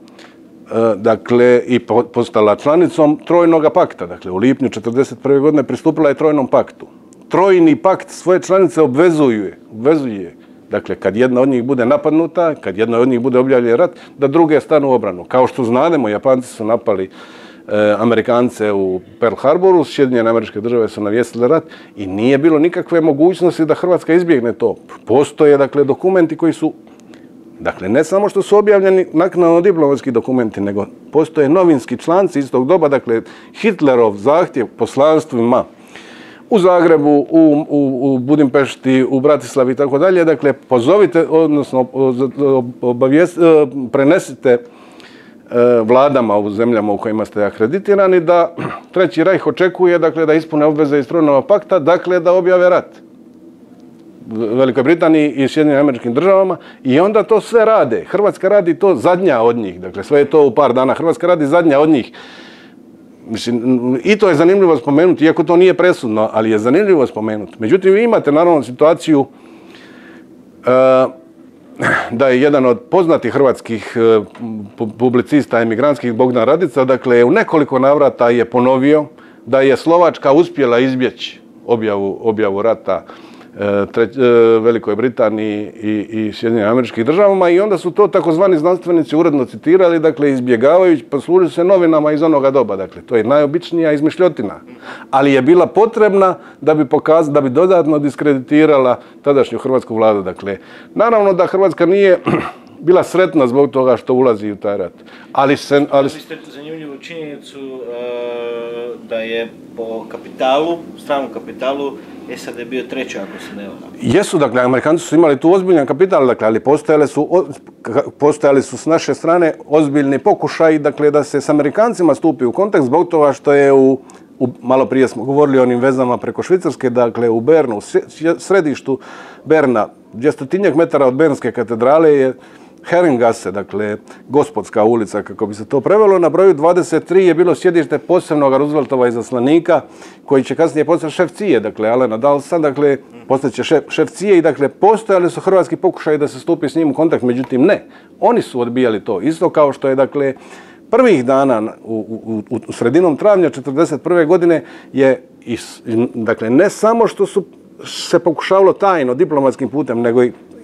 dakle, i postala članicom Trojnoga pakta. Dakle, u lipnju četrdeset prve godine pristupila je Trojnom paktu. Trojni pakt svoje članice obvezuje, obvezuje, dakle, kad jedna od njih bude napadnuta, kad jedna od njih bude objavljen rat, da druge stanu u obranu. Kao što znademo, Japanci su napali e, Amerikance u Pearl Harboru, Sjedinjene Američke Države su navijestile rat i nije bilo nikakve mogućnosti da Hrvatska izbjegne to. Postoje, dakle, dokumenti koji su, dakle, ne samo što su objavljeni naknadno diplomatski dokumenti, nego postoje novinski članci iz tog doba, dakle, Hitlerov zahtjev poslanstvima u Zagrebu, u, u, u Budimpešti, u Bratislavi i tako dalje. Dakle, pozovite, odnosno obavijest, prenesite vladama u zemljama u kojima ste akreditirani da Treći rajh očekuje, dakle, da ispune obveze iz Trojnog pakta, dakle, da objave rat Velikoj Britaniji i Sjedinjenim Američkim Državama, i onda to sve rade. Hrvatska radi to zadnja od njih, dakle, sve je to u par dana. Hrvatska radi zadnja od njih. Mislim, i to je zanimljivo spomenuti, iako to nije presudno, ali je zanimljivo spomenuti. Međutim, vi imate naravno situaciju uh, da je jedan od poznatih hrvatskih uh, publicista emigrantskih, Bogdan Radica, dakle, u nekoliko navrata je ponovio da je Slovačka uspjela izbjeći objavu, objavu rata Treć, Velikoj Britaniji i, i Sjedinjenim Američkih Državama, i onda su to takozvani znanstvenici uredno citirali, dakle, izbjegavajući, poslužili se novinama iz onoga doba. Dakle, to je najobičnija izmišljotina, ali je bila potrebna da bi pokaz, da bi dodatno diskreditirala tadašnju hrvatsku vladu. Dakle, naravno da Hrvatska nije bila sretna zbog toga što ulazi u taj rat. Ali se... Ali... Vi ste zanimljivu činjenicu uh, da je po kapitalu, stranom kapitalu, S A D bio treći, ako se ne varam. Jesu, dakle, Amerikanci su imali tu ozbiljan kapital, dakle, ali postojali su, postojali su s naše strane ozbiljni pokušaj, dakle, da se s Amerikancima stupi u kontakt zbog toga što je u, u malo prije smo govorili o onim vezama preko Švicarske, dakle, u Bernu, u središtu Berna, dvjestotinjak metara od Bernske katedrale je Herrengasse, dakle, gospodska ulica, kako bi se to prevelo. Na broju dvadeset tri je bilo sjedište posebnog Rooseveltova izaslanika, koji će kasnije postati šef C I A, dakle, Alena Dulles, dakle, postaće šef, šef C I A, i, dakle, postojali su hrvatski pokušaji da se stupi s njim u kontakt, međutim, ne. Oni su odbijali to. Isto kao što je, dakle, prvih dana, u, u, u sredinom travnja četrdeset prve godine je, is, dakle, ne samo što su se pokušavalo tajno, diplomatskim putem, nego i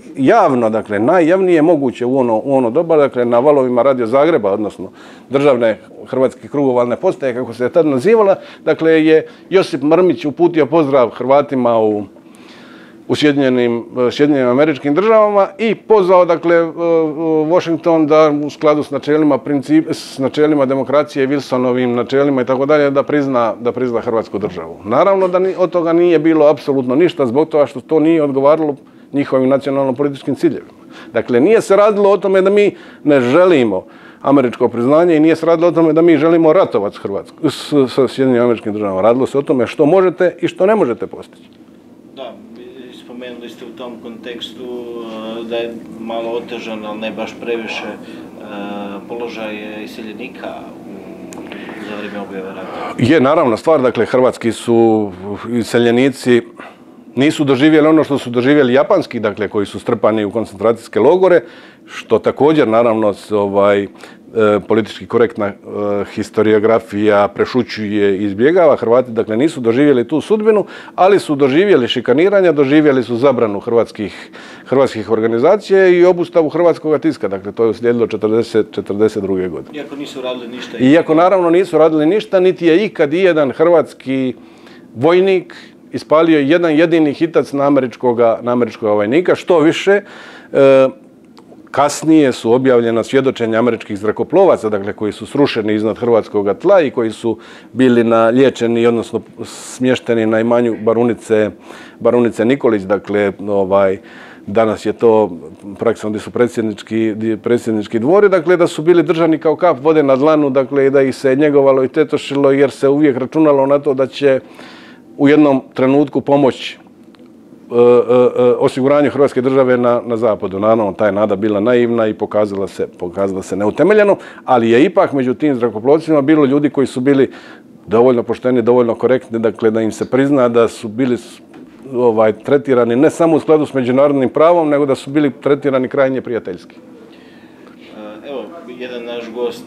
javno, dakle, najjavnije moguće u ono, u ono doba, dakle, na valovima Radio Zagreba, odnosno državne hrvatske krugovalne postaje, kako se je tad nazivala, dakle, je Josip Mrmić uputio pozdrav Hrvatima u u Sjedinjenim, Sjedinjenim Američkim Državama i pozvao, dakle, Washington da u skladu s načelima, princip, s načelima demokracije, Wilsonovim načelima i tako dalje, da prizna, da prizna Hrvatsku državu. Naravno da ni, od toga nije bilo apsolutno ništa zbog toga što to nije odgovaralo njihovim nacionalno-političkim ciljevima. Dakle, nije se radilo o tome da mi ne želimo američko priznanje i nije se radilo o tome da mi želimo ratovati s Hrvatskom, s, s Sjedinjenim Američkim Državama. Radilo se o tome što možete i što ne možete postići. Da, spomenuli ste u tom kontekstu da je malo otežan, ali ne baš previše, položaj iseljenika za vrijeme objave rata. Je, naravna stvar, dakle, hrvatski su iseljenici nisu doživjeli ono što su doživjeli japanski, dakle, koji su strpani u koncentracijske logore, što također, naravno, ovaj, politički korektna historiografija prešućuje i izbjegava. Hrvati, dakle, nisu doživjeli tu sudbinu, ali su doživjeli šikaniranja, doživjeli su zabranu hrvatskih, hrvatskih organizacija i obustavu hrvatskog tiska. Dakle, to je uslijedilo četrdeset druge godine. Iako nisu radili ništa. Iako, naravno, nisu radili ništa, niti je ikad jedan hrvatski vojnik ispalio jedan jedini hitac na američkoga, na američkoga vojnika. Što više, e, kasnije su objavljena svjedočenja američkih zrakoplovaca, dakle, koji su srušeni iznad hrvatskog tla i koji su bili na liječeni, odnosno smješteni na imanju barunice, barunice Nikolić. Dakle, ovaj, danas je to praksa gdje su predsjednički, predsjednički dvori, dakle, da su bili držani kao kap vode na dlanu, dakle, i da ih se njegovalo i tetošilo, jer se uvijek računalo na to da će u jednom trenutku pomoći e, e, osiguranju Hrvatske države na, na zapadu. Naravno, ta je nada bila naivna i pokazala se, pokazala se neutemeljeno, ali je ipak među tim zrakoplovcima bilo ljudi koji su bili dovoljno pošteni, dovoljno korektni, dakle, da im se prizna da su bili ovaj, tretirani ne samo u skladu s međunarodnim pravom, nego da su bili tretirani krajnje prijateljski. Evo, jedan naš gost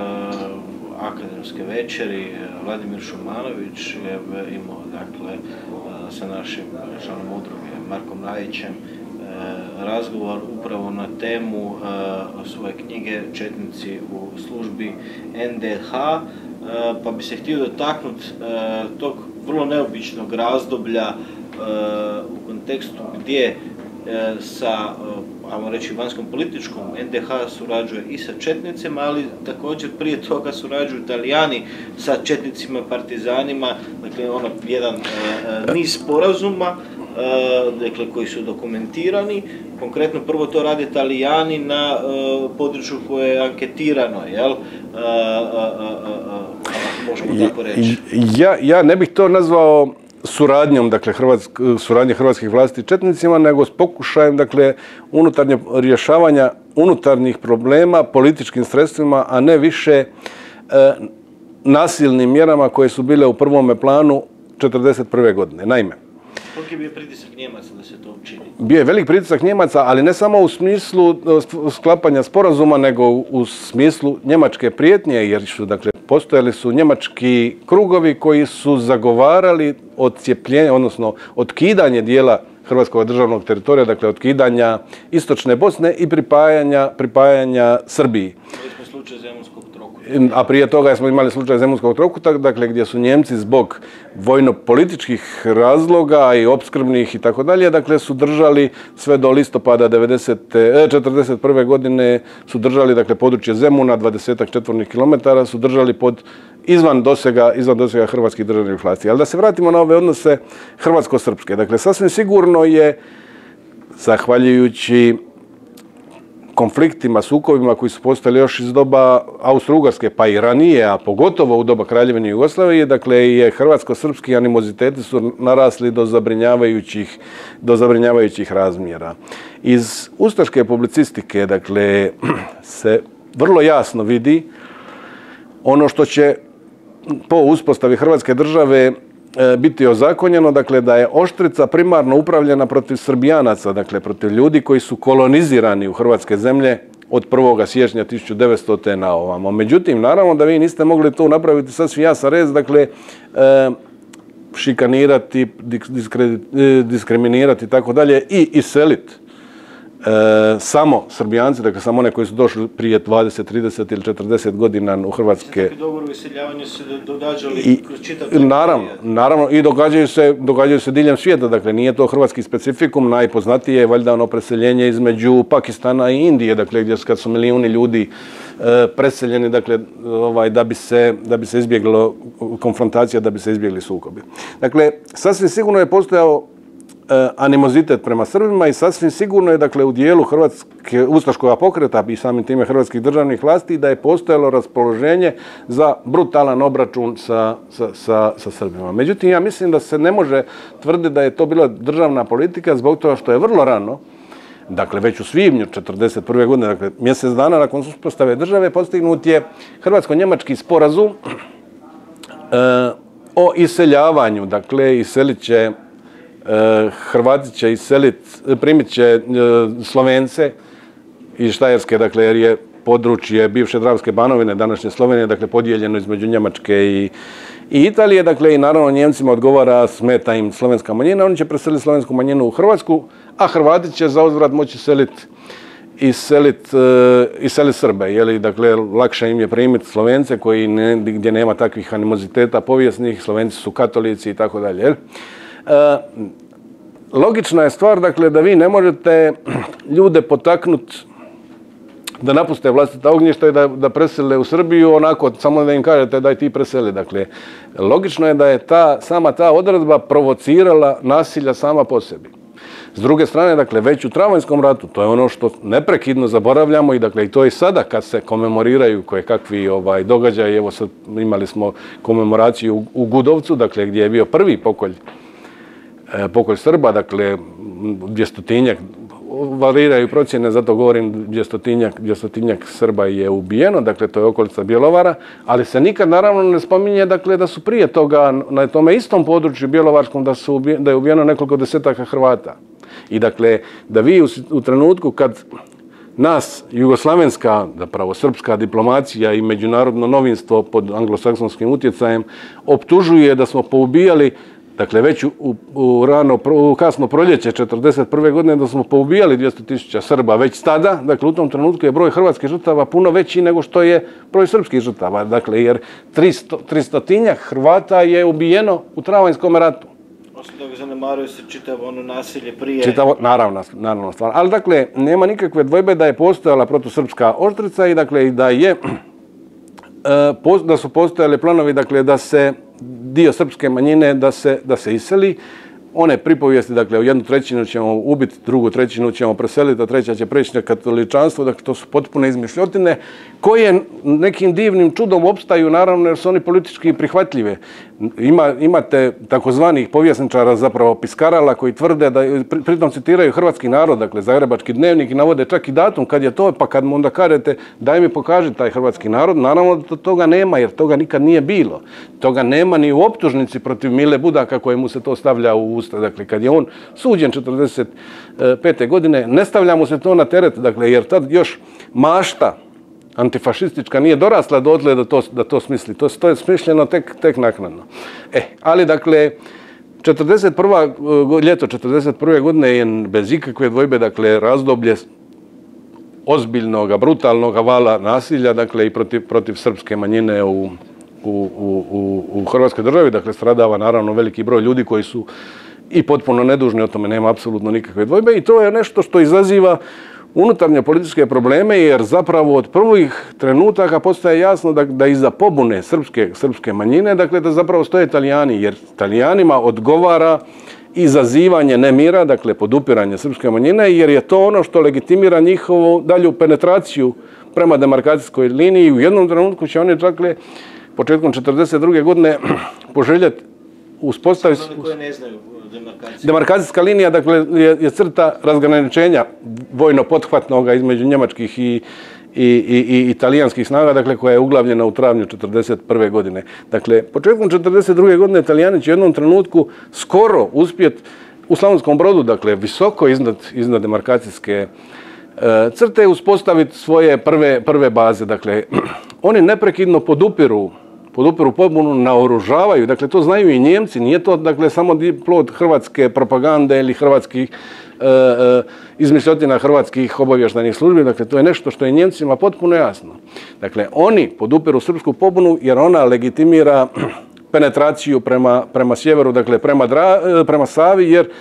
akademske večeri, Vladimir Šumanović, je imao, dakle, sa našim članom udruge Markom Rajićem razgovor upravo na temu svoje knjige Četnici u službi en de ha, pa bi se htio dotaknuti tog vrlo neobičnog razdoblja u kontekstu gdje sa, ajmo reći, vanjskom političkom en de ha surađuje i sa četnicima, ali također prije toga surađuju Italijani sa četnicima, partizanima, dakle, ono, jedan niz sporazuma, dakle, koji su dokumentirani. Konkretno, prvo to rade Italijani na području koje je anketirano, jel? Možemo tako reći. Ja, ja ne bih to nazvao suradnjom, dakle, Hrvatsk, suradnje hrvatskih vlasti četnicima, nego s pokušajem, dakle, unutarnje rješavanja unutarnjih problema političkim sredstvima, a ne više e, nasilnim mjerama koje su bile u prvome planu četrdeset prve godine. Naime, koliki je bio pritisak Njemaca da se to učini? Bio je velik pritisak Njemaca, ali ne samo u smislu sklapanja sporazuma, nego u smislu njemačke prijetnje, jer su, dakle, postojali su njemački krugovi koji su zagovarali odcijepljenje, odnosno otkidanje dijela hrvatskog državnog teritorija, dakle, otkidanja istočne Bosne i pripajanja, pripajanja Srbiji. Slučaj Zemunskog trokuta. A prije toga smo imali slučaj Zemunskog trokuta, dakle, gdje su Njemci zbog vojno-političkih razloga i opskrbnih i tako dalje, dakle, su držali sve do listopada četrdeset prve godine su držali, dakle, područje Zemuna, dvadesetak četvornih kilometara, su držali pod izvan dosega, izvan dosega hrvatskih državnih vlasti. Ali da se vratimo na ove odnose hrvatsko-srpske. Dakle, sasvim sigurno je, zahvaljujući konfliktima, sukobima koji su postali još iz doba Austro-Ugarske, pa i ranije, a pogotovo u doba Kraljevine Jugoslavije, dakle, je hrvatsko-srpski animoziteti su narasli do zabrinjavajućih, do zabrinjavajućih razmjera. Iz ustaške publicistike, dakle, se vrlo jasno vidi ono što će po uspostavi Hrvatske države biti ozakonjeno, dakle, da je Oštrica primarno upravljena protiv Srbijanaca, dakle, protiv ljudi koji su kolonizirani u hrvatske zemlje od prvog siječnja tisuću devetstote na ovamo. Međutim, naravno da vi niste mogli to napraviti sasvim jasan rez, dakle, e, šikanirati, diskriminirati i tako dalje i iseliti E, samo Srbijanci, dakle samo one koji su došli prije dvadeset, trideset ili četrdeset godina u Hrvatske. Takvi dogovori o iseljavanju se događali I, kroz čitav naravno, naravno, i događaju se, događaju se diljem svijeta, dakle nije to hrvatski specifikum, najpoznatije je valjda ono preseljenje između Pakistana i Indije, dakle gdje kad su milijuni ljudi e, preseljeni, dakle ovaj, da bi se, da bi se izbjeglo konfrontacija, da bi se izbjegli sukobi. Dakle, sasvim sigurno je postojao animozitet prema Srbima i sasvim sigurno je, dakle, u dijelu Hrvatske ustaškog pokreta i samim time hrvatskih državnih vlasti da je postojalo raspoloženje za brutalan obračun sa, sa, sa, sa Srbima. Međutim, ja mislim da se ne može tvrditi da je to bila državna politika zbog toga što je vrlo rano, dakle već u svibnju četrdeset prve godine, dakle mjesec dana nakon uspostave države, postignut je hrvatsko-njemački sporazum e, o iseljavanju, dakle iselit će Hrvati će iseliti, primit će Slovence iz Štajerske, dakle, jer je područje bivše Dravske Banovine, današnje Slovenije, dakle, podijeljeno između Njemačke i, i Italije, dakle, i naravno Njemcima odgovara, smeta im slovenska manjina, oni će preseliti slovensku manjinu u Hrvatsku, a Hrvati će za uzvrat moći seliti iselit, iselit Srbe, jeli, dakle, lakše im je primiti Slovence koji ne, gdje nema takvih animoziteta povijesnih, Slovenci su katolici i tako dalje, jel? E, logična je stvar, dakle, da vi ne možete ljude potaknuti da napuste vlastita ognjišta i da, da presele u Srbiju onako, samo da im kažete daj ti preseli. Dakle, logično je da je ta, sama ta odredba provocirala nasilja sama po sebi. S druge strane, dakle, već u Travanjskom ratu, to je ono što neprekidno zaboravljamo i dakle, i to i sada kad se komemoriraju koje kakvi ovaj, događaji, evo sad imali smo komemoraciju u, u Gudovcu, dakle, gdje je bio prvi pokolj pokolj Srba, dakle, dvjestotinjak, variraju procjene, zato govorim dvjestotinjak, dvjestotinjak Srba je ubijeno, dakle, to je okolica Bjelovara, ali se nikad naravno ne spominje, dakle, da su prije toga na tome istom području Bjelovarskom da, su, da je ubijeno nekoliko desetaka Hrvata. I dakle, da vi u, u trenutku kad nas, jugoslavenska, zapravo srpska diplomacija i međunarodno novinstvo pod anglosaksonskim utjecajem optužuje da smo poubijali, dakle, već u, u, rano, u kasno proljeće četrdeset prve godine da smo poubijali dvjesto tisuća Srba već tada, dakle, u tom trenutku je broj hrvatskih žrtava puno veći nego što je broj srpskih žrtava, dakle, jer tristotinjak Hrvata je ubijeno u Travanjskom ratu. Osim toga zanemaruje se čitavo ono nasilje prije. Čitavo, naravno, naravno stvar. Ali, dakle, nema nikakve dvojbe da je postojala protusrpska oštrica i, dakle, i da je, da su postojali planovi, dakle, da se dio srpske manjine da se, da se iseli. One pripovijesti, dakle, u jednu trećinu ćemo ubiti, drugu trećinu ćemo preseliti, a treća će preći na katoličanstvo, dakle, to su potpune izmišljotine koje nekim divnim čudom opstaju, naravno, jer su oni politički prihvatljive. Ima, imate takozvanih povjesničara, zapravo piskarala, koji tvrde da, pritom citiraju hrvatski narod, dakle, Zagrebački dnevnik i navode čak i datum kad je to, pa kad mu onda kažete daj mi pokaži taj hrvatski narod, naravno da toga nema, jer toga nikad nije bilo. Toga nema ni u optužnici protiv Mile Budaka kojemu se to stavlja u usta. Dakle, kad je on suđen četrdeset pete godine, ne stavlja mu se to na teret, dakle, jer tad još mašta antifašistička nije dorasla dotle da to, da to smisli. To, to je smišljeno tek, tek naknadno. E, ali, dakle, četrdeset prva ljeto četrdeset prve godine je bez ikakve dvojbe, dakle, razdoblje ozbiljnog, brutalnog vala nasilja, dakle, i protiv, protiv srpske manjine u, u, u, u Hrvatskoj državi. Dakle, stradava naravno veliki broj ljudi koji su i potpuno nedužni, o tome nema apsolutno nikakve dvojbe i to je nešto što izaziva unutarnje političke probleme, jer zapravo od prvih trenutaka postaje jasno da, da iza pobune srpske, srpske manjine, dakle, da zapravo stoje Italijani, jer Italijanima odgovara izazivanje nemira, dakle, podupiranje srpske manjine, jer je to ono što legitimira njihovu dalju penetraciju prema demarkacijskoj liniji. U jednom trenutku će oni, dakle, početkom četrdeset druge godine poželjeti uspostaviti... Koje ne znaju demarkacije. Demarkacijska linija, dakle, je, je crta razgraničenja vojno-pothvatnog između njemačkih i, i, i, i italijanskih snaga, dakle, koja je uglavljena u travnju četrdeset prve godine. Dakle, početkom četrdeset druge godine Italijani će u jednom trenutku skoro uspjeti u Slavonskom Brodu, dakle, visoko iznad, iznad demarkacijske e, crte, uspostaviti svoje prve, prve baze. Dakle, oni neprekidno podupiru podupiru pobunu, naoružavaju. Dakle, to znaju i Njemci. Nije to, dakle, samo plod hrvatske propagande ili hrvatskih e, e, izmišljotina hrvatskih obavještajnih službi. Dakle, to je nešto što je Njemcima potpuno jasno. Dakle, oni podupiru srpsku pobunu jer ona legitimira penetraciju prema, prema sjeveru, dakle, prema, Dra, prema Savi, jer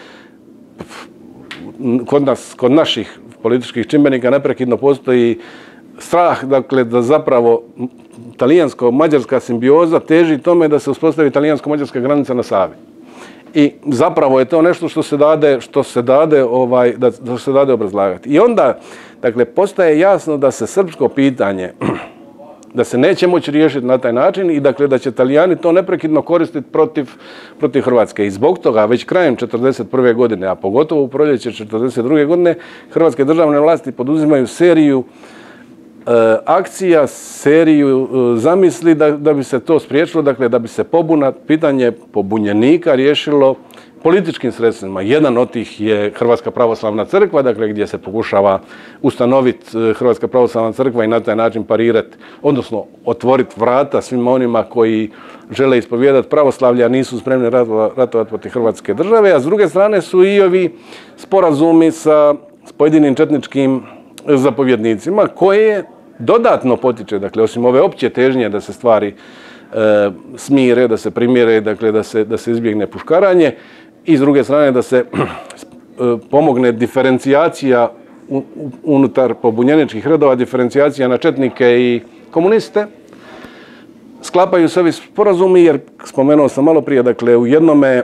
kod nas, kod naših političkih čimbenika neprekidno postoji strah, dakle, da zapravo talijansko-mađarska simbioza teži tome da se uspostavi talijansko-mađarska granica na Savi. I zapravo je to nešto što se dade, što se dade, ovaj, da, da se dade obrazlagati. I onda, dakle, postaje jasno da se srpsko pitanje da se neće moći riješiti na taj način i dakle da će Talijani to neprekidno koristiti protiv, protiv Hrvatske. I zbog toga već krajem četrdeset prve godine, a pogotovo u proljeće četrdeset druge godine, hrvatske državne vlasti poduzimaju seriju e, akcija, seriju e, zamisli da, da bi se to spriječilo, dakle da bi se pobuna, pitanje pobunjenika riješilo političkim sredstvima. Jedan od tih je Hrvatska pravoslavna crkva, dakle gdje se pokušava ustanoviti Hrvatska pravoslavna crkva i na taj način parirati, odnosno otvoriti vrata svima onima koji žele ispovijedati pravoslavlje, a nisu spremni ratovati protiv Hrvatske države, a s druge strane su i ovi sporazumi sa s pojedinim četničkim zapovjednicima koje dodatno potiče, dakle osim ove opće težnje da se stvari e, smire, da se primire, dakle da se, da se izbjegne puškaranje, i s druge strane da se pomogne diferencijacija unutar pobunjeničkih redova, diferencijacija na četnike i komuniste. Sklapaju se ovi sporazumi jer, spomenuo sam malo prije, dakle u jednome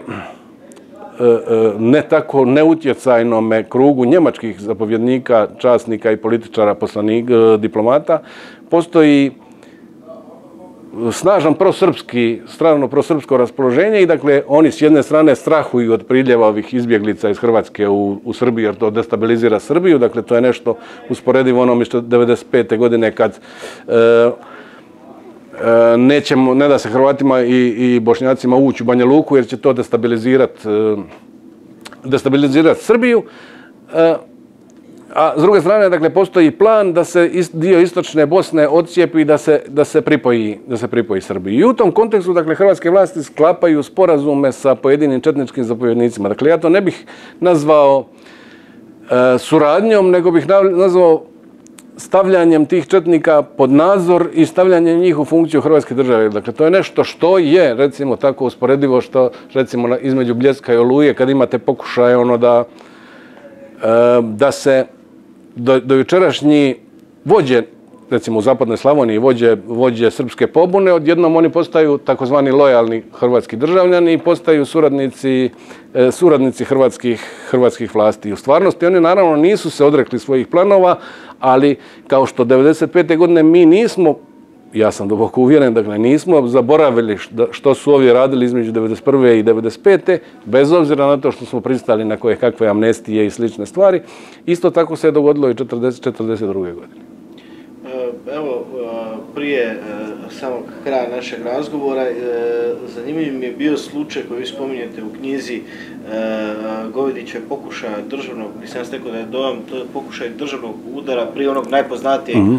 ne tako neutjecajnome krugu njemačkih zapovjednika, časnika i političara, poslanika, diplomata, postoji snažan prosrpski, strano prosrpsko raspoloženje i dakle oni s jedne strane strahuju od priljeva ovih izbjeglica iz Hrvatske u, u Srbiju jer to destabilizira Srbiju, dakle to je nešto usporedivo onome što devedeset pete godine kad e, e, nećemo, ne da se Hrvatima i, i Bošnjacima ući u Banja Luku jer će to destabilizirati e, destabilizirati Srbiju. E, A s druge strane, dakle, postoji plan da se dio istočne Bosne odcijepi i da se, da se pripoji, da se pripoji Srbiji. I u tom kontekstu, dakle, hrvatske vlasti sklapaju sporazume sa pojedinim četničkim zapovjednicima. Dakle, ja to ne bih nazvao e, suradnjom, nego bih nazvao stavljanjem tih četnika pod nadzor i stavljanjem njih u funkciju Hrvatske države. Dakle, to je nešto što je, recimo, tako usporedivo što, recimo, između Bljeska i Oluje, kad imate pokušaj ono da, e, da se Do, do jučerašnji vođe, recimo u zapadnoj Slavoniji, vođe, vođe srpske pobune, odjednom oni postaju takozvani lojalni hrvatski državljani i postaju suradnici, e, suradnici hrvatskih, hrvatskih vlasti. U stvarnosti oni naravno nisu se odrekli svojih planova, ali kao što devedeset pete godine mi nismo, ja sam duboko uvjeren, dakle nismo zaboravili što su ovdje radili između devedeset prve i devedeset pete bez obzira na to što smo pristali na koje kakve amnestije i slične stvari. Isto tako se je dogodilo i četrdeset četrdeset druge godine. Evo, prije samog kraja našeg razgovora, zanimljiv mi je bio slučaj koji vi spominjete u knjizi Govidića pokušaja državnog, nisam vas rekao da je dojam, to je pokušaj državnog udara prije onog najpoznatijeg mm-hmm.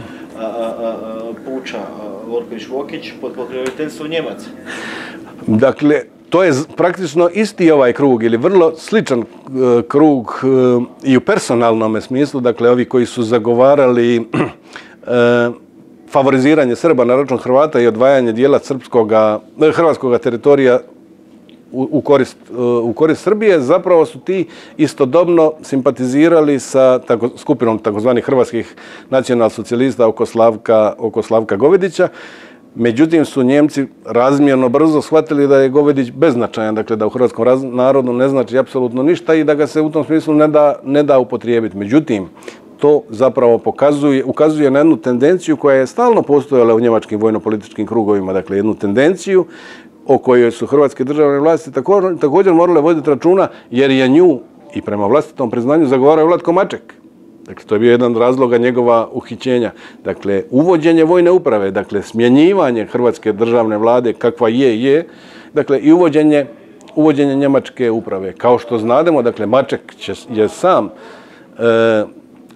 puča Vorković-Vokić pod pokroviteljstvom Njemaca. Dakle, to je praktično isti ovaj krug ili vrlo sličan uh, krug uh, i u personalnom smislu, dakle ovi koji su zagovarali uh, favoriziranje Srba na račun Hrvata i odvajanje dijela srpskoga, hrvatskog teritorija u, u, korist, uh, u korist Srbije, zapravo su ti istodobno simpatizirali sa tako, skupinom takozvanih hrvatskih nacionalsocijalista oko Slavka, oko Slavka Govidića. Međutim su Njemci razmjerno brzo shvatili da je Govidić beznačajan, dakle da u hrvatskom raz, narodu ne znači apsolutno ništa i da ga se u tom smislu ne da, ne da upotrijebiti. Međutim, to zapravo pokazuje, ukazuje na jednu tendenciju koja je stalno postojala u njemačkim vojno-političkim krugovima, dakle jednu tendenciju o kojoj su hrvatske državne vlasti također, također morale voditi računa jer je nju i prema vlastitom priznanju zagovarao Vlatko Maček. Dakle, to je bio jedan od razloga njegova uhićenja. Dakle, uvođenje vojne uprave, dakle, smjenjivanje hrvatske državne vlade kakva je, je, dakle, i uvođenje, uvođenje njemačke uprave. Kao što znademo, dakle, Maček će, je sam e,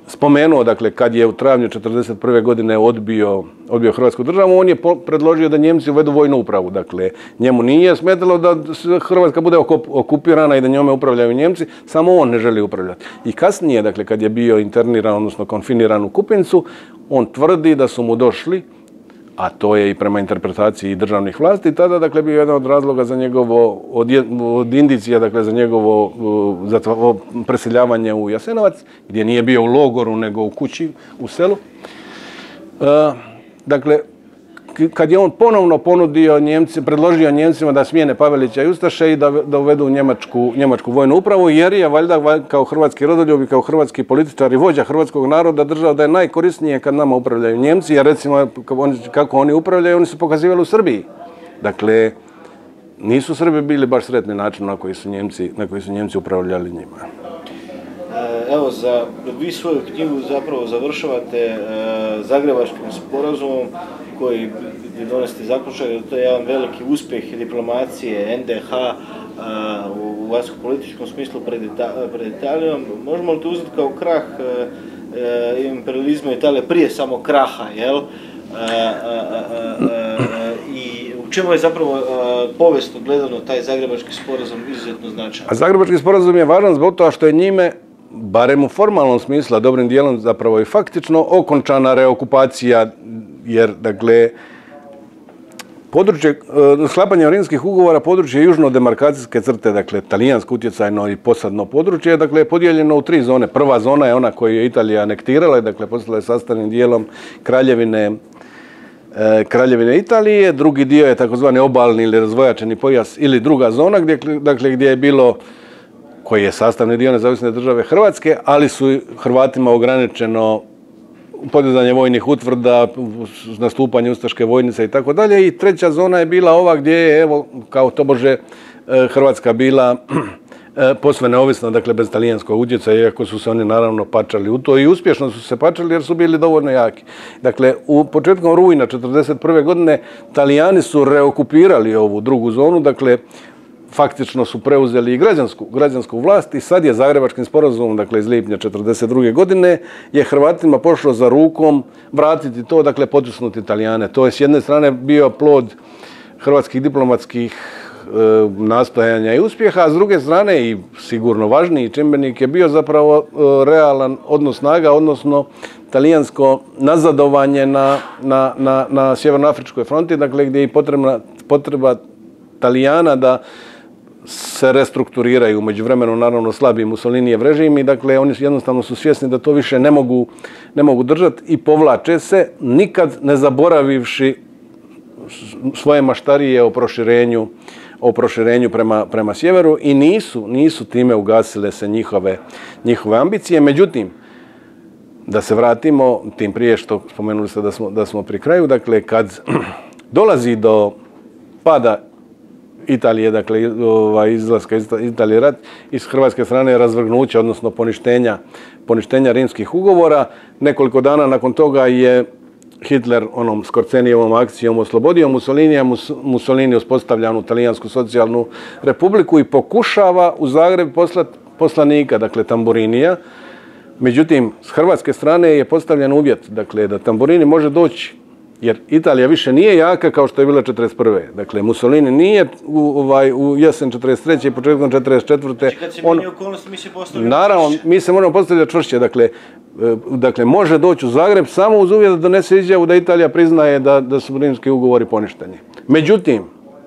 spomenuo, dakle, kad je u travnju četrdeset prve godine odbio, odbio Hrvatsku državu, on je predložio da Njemci uvedu vojnu upravu. Dakle, njemu nije smetalo da Hrvatska bude okupirana i da njome upravljaju Njemci, samo on ne želi upravljati. I kasnije, dakle, kad je bio interniran, odnosno konfiniran u Kupincu, on tvrdi da su mu došli, a to je i prema interpretaciji državnih vlasti, tada, dakle, bio jedan od razloga za njegovo, od, od indicija, dakle, za njegovo za preseljavanje u Jasenovac, gdje nije bio u logoru, nego u kući, u selu. E, dakle, kad je on ponovno ponudio Njemci, predložio Njemcima da smijene Pavelića i Ustaše i da, da uvedu njemačku, njemačku vojnu upravu, jer je valjda kao hrvatski rodoljub i kao hrvatski političar i vođa hrvatskog naroda držao da je najkorisnije kad nama upravljaju Njemci, jer recimo kako oni upravljaju, oni su pokazivali u Srbiji. Dakle, nisu Srbi bili baš sretni način na koji su Njemci, na koji su Njemci upravljali njima. Evo, za, vi svoju knjigu zapravo završavate e, Zagrebačkim sporazumom koji bi donesti zaključak da to je jedan veliki uspjeh diplomacije N D H e, u vanjsko-političkom smislu pred, Ita, pred Italijom. Možemo li to uzeti kao krah e, e, imperializma Italije prije samo kraha, jel? E, e, e, e, I u čemu je zapravo e, povijesno gledano taj Zagrebački sporazum izuzetno značajan? A Zagrebački sporazum je važan zbog toga što je njime, barem u formalnom smislu, a dobrim dijelom zapravo i faktično, okončana reokupacija, jer, dakle, područje, sklapanje rimskih ugovora, područje južno-demarkacijske crte, dakle, talijansko utjecajno i posadno područje, dakle, je podijeljeno u tri zone. Prva zona je ona koju je Italija anektirala, dakle, postala je sastavnim dijelom kraljevine, e, kraljevine Italije. Drugi dio je takozvani obalni ili razvojačeni pojas ili druga zona, gdje, dakle, gdje je bilo, koji je sastavni dio nezavisne države Hrvatske, ali su Hrvatima ograničeno podizanje vojnih utvrda, nastupanje ustaške vojnice i tako dalje. I treća zona je bila ova gdje je, evo, kao tobože, Hrvatska bila posve neovisna, dakle, bez talijanskog utjecaja, iako su se oni naravno pačali u to i uspješno su se pačali jer su bili dovoljno jaki. Dakle, u početkom rujna četrdeset prve godine Talijani su reokupirali ovu drugu zonu, dakle, faktično su preuzeli i građansku, građansku vlast i sad je Zagrebačkim sporazumom, dakle, iz lipnja četrdeset druge godine, je Hrvatima pošlo za rukom vratiti to, dakle, potisnuti Italijane. To je s jedne strane bio plod hrvatskih diplomatskih e, nastojanja i uspjeha, a s druge strane, i sigurno važniji čimbenik, je bio zapravo e, realan odnos snaga, odnosno talijansko nazadovanje na, na, na, na sjevernoafričkoj fronti, dakle, gdje je potrebna, potreba Talijana da se restrukturiraju, u međuvremenu naravno slabiji Mussolinijev režim i, dakle, oni jednostavno su svjesni da to više ne mogu, ne mogu držati i povlače se, nikad ne zaboravivši svoje maštarije o proširenju, o proširenju prema, prema sjeveru i nisu, nisu time ugasile se njihove, njihove ambicije. Međutim, da se vratimo, tim prije što spomenuli ste da smo, da smo pri kraju, dakle, kad dolazi do pada Italije, dakle, ovaj, izlaska iz Italije rat, iz hrvatske strane razvrgnuća, odnosno poništenja, poništenja rimskih ugovora. Nekoliko dana nakon toga je Hitler onom Skorcenijevom akcijom oslobodio Mussolinija, Mussolini uspostavlja onu Talijansku socijalnu republiku i pokušava u Zagreb poslati poslanika, dakle, Tamburinija. Međutim, s hrvatske strane je postavljen uvjet, dakle, da Tamburini može doći, jer Italija više nije jaka kao što je bila četrdeset prve. Dakle, Mussolini nije u, ovaj, u jesen četrdeset treće i početkom četrdeset četvrte. Znači, kad se on, mijenja okolnosti, mi se postavljamo naravno, čvršće. Mi se moramo postavljati čvršće. Dakle, dakle, može doći u Zagreb samo uz uvjet da donese izjavu da Italija priznaje da, da su rimski ugovori poništeni. Međutim,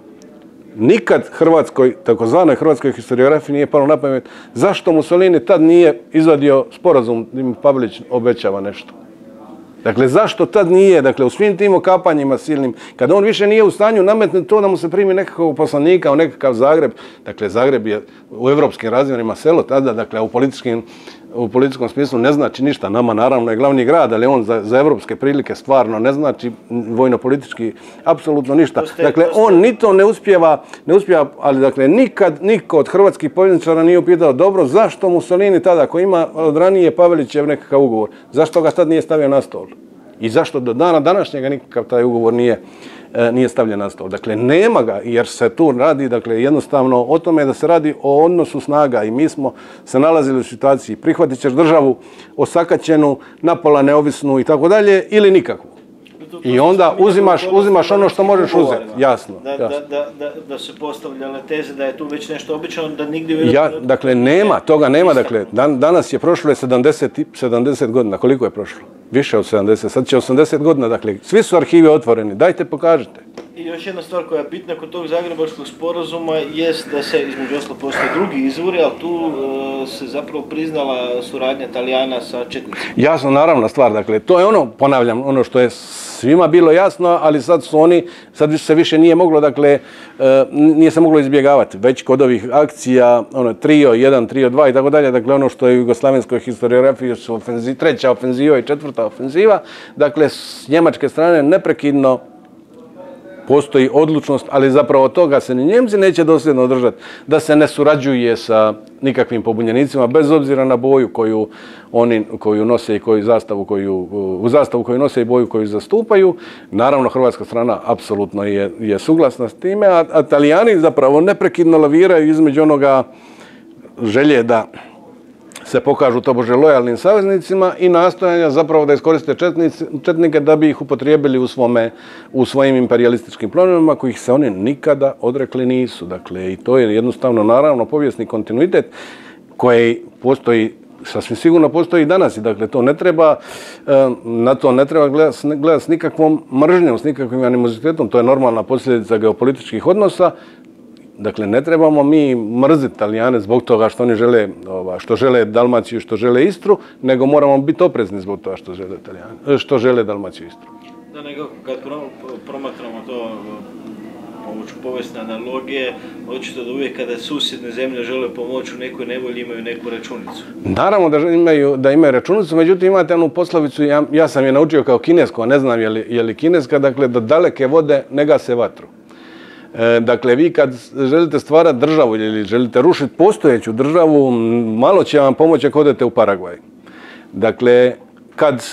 nikad Hrvatskoj, takozvanoj hrvatskoj historiografiji nije palo na pamet zašto Mussolini tad nije izvadio sporazum da im Pavelić obećava nešto. Dakle, zašto tad nije, dakle, u svim tim okapanjima silnim, kada on više nije u stanju nametnuti to da mu se primi nekakvog poslanika u nekakav Zagreb, dakle, Zagreb je u evropskim razmjerima selo tada, dakle, u političkim, u političkom smislu ne znači ništa. Nama naravno je glavni grad, ali on za, za evropske prilike stvarno ne znači vojno-politički apsolutno ništa. Postoje, dakle, postoje. On ni to ne uspijeva, ne uspijeva, ali dakle, nikad niko od hrvatskih povjesničara nije upitao dobro zašto Mussolini tada, ako ima od ranije Pavelićev nekakav ugovor, zašto ga tad nije stavio na stol? I zašto do dana današnjega nikakav taj ugovor nije, nije stavljen na stol. Dakle, nema ga, jer se tu radi, dakle, jednostavno o tome da se radi o odnosu snaga i mi smo se nalazili u situaciji prihvatit ćeš državu osakaćenu, napola neovisnu i tako dalje, ili nikakvu. I onda uzimaš, uzimaš ono što možeš uzeti, jasno. Da, jasno. Da, da, da, da se postavljale teze da je tu već nešto običano, da nigdje... Ja, dakle, nema, toga nema, dakle, dan, danas je prošlo je sedamdeset, sedamdeset godina, koliko je prošlo? Više od sedamdeset, sad će osamdeset godina, dakle, svi su arhivi otvoreni, dajte pokažite. I još jedna stvar koja je bitna kod tog Zagrebačkog sporazuma jest da se, između ostalog, postoje drugi izvori, ali tu uh, se zapravo priznala suradnja Talijana sa četnicima. Jasno, naravna stvar, dakle, to je ono, ponavljam, ono što je svima bilo jasno, ali sad su oni, sad se više nije moglo, dakle, uh, nije se moglo izbjegavati. Već kod ovih akcija, ono, trio jedan, trio dva i tako dalje, dakle, ono što je u jugoslavenskoj historiografiji su ofenzi, treća ofenziva i četvrta ofenziva, dakle, s njemačke strane neprekidno postoji odlučnost, ali zapravo toga se ni Njemci neće dosljedno održati, da se ne surađuje sa nikakvim pobunjenicima, bez obzira na boju koju oni koju nose i koju zastavu koju, u zastavu koju nose i boju koju zastupaju. Naravno, hrvatska strana apsolutno je, je suglasna s time, a, a Talijani zapravo neprekidno laviraju između onoga želje da se pokažu tobože lojalnim saveznicima i nastojanja zapravo da iskoriste četnici, četnike da bi ih upotrijebili u, svome, u svojim imperialističkim planovima kojih se oni nikada odrekli nisu. Dakle, i to je jednostavno naravno povijesni kontinuitet koji postoji, sasvim sigurno postoji i danas. I dakle, to ne treba, na to ne treba gledati, gledati s nikakvom mržnjom, s nikakvim animozitetom. To je normalna posljedica geopolitičkih odnosa. Dakle, ne trebamo mi mrziti Talijane zbog toga što oni žele, što žele Dalmaciju, što žele Istru, nego moramo biti oprezni zbog toga što žele Talijane, što žele Dalmaciju i Istru. Da, nego kad promatramo to pomoću povijesne analogije, očito da uvijek kada susjedne zemlje žele pomoći u nekoj nevolji imaju neku računicu. Naravno da imaju, da imaju računicu, međutim imate onu poslovicu, ja, ja sam je naučio kao kinesko, a ne znam je li, je li kineska, dakle da daleke vode ne gase vatru. Dakle, vi kad želite stvarati državu ili želite rušiti postojeću državu, malo će vam pomoći ako odete u Paragvaj. Dakle, kad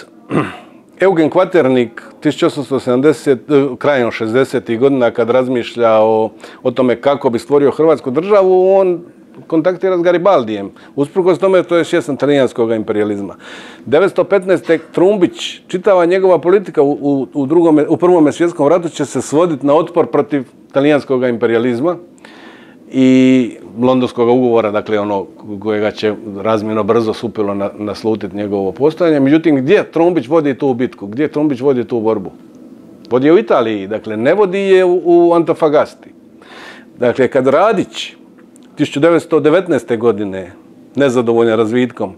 Eugen Kvaternik tisuću osamsto sedamdesete, krajem šezdesetih godina, kad razmišlja o, o tome kako bi stvorio Hrvatsku državu, on kontaktira s Garibaldijem. Usprkos tome, to je svjestan talijanskog imperializma. devetsto petnaeste. Trumbić, čitava njegova politika u, u, u, drugome, u Prvome svjetskom ratu će se svoditi na otpor protiv talijanskog imperializma i Londonskog ugovora, dakle ono kojega će razmjerno brzo supilo na, naslutiti njegovo postojanje. Međutim, gdje Trumbić vodi tu bitku? Gdje Trumbić vodi tu borbu? Vodi je u Italiji, dakle ne vodi je u, u Antofagasti. Dakle, kad Radić tisuću devetsto devetnaeste. godine, nezadovoljan razvitkom,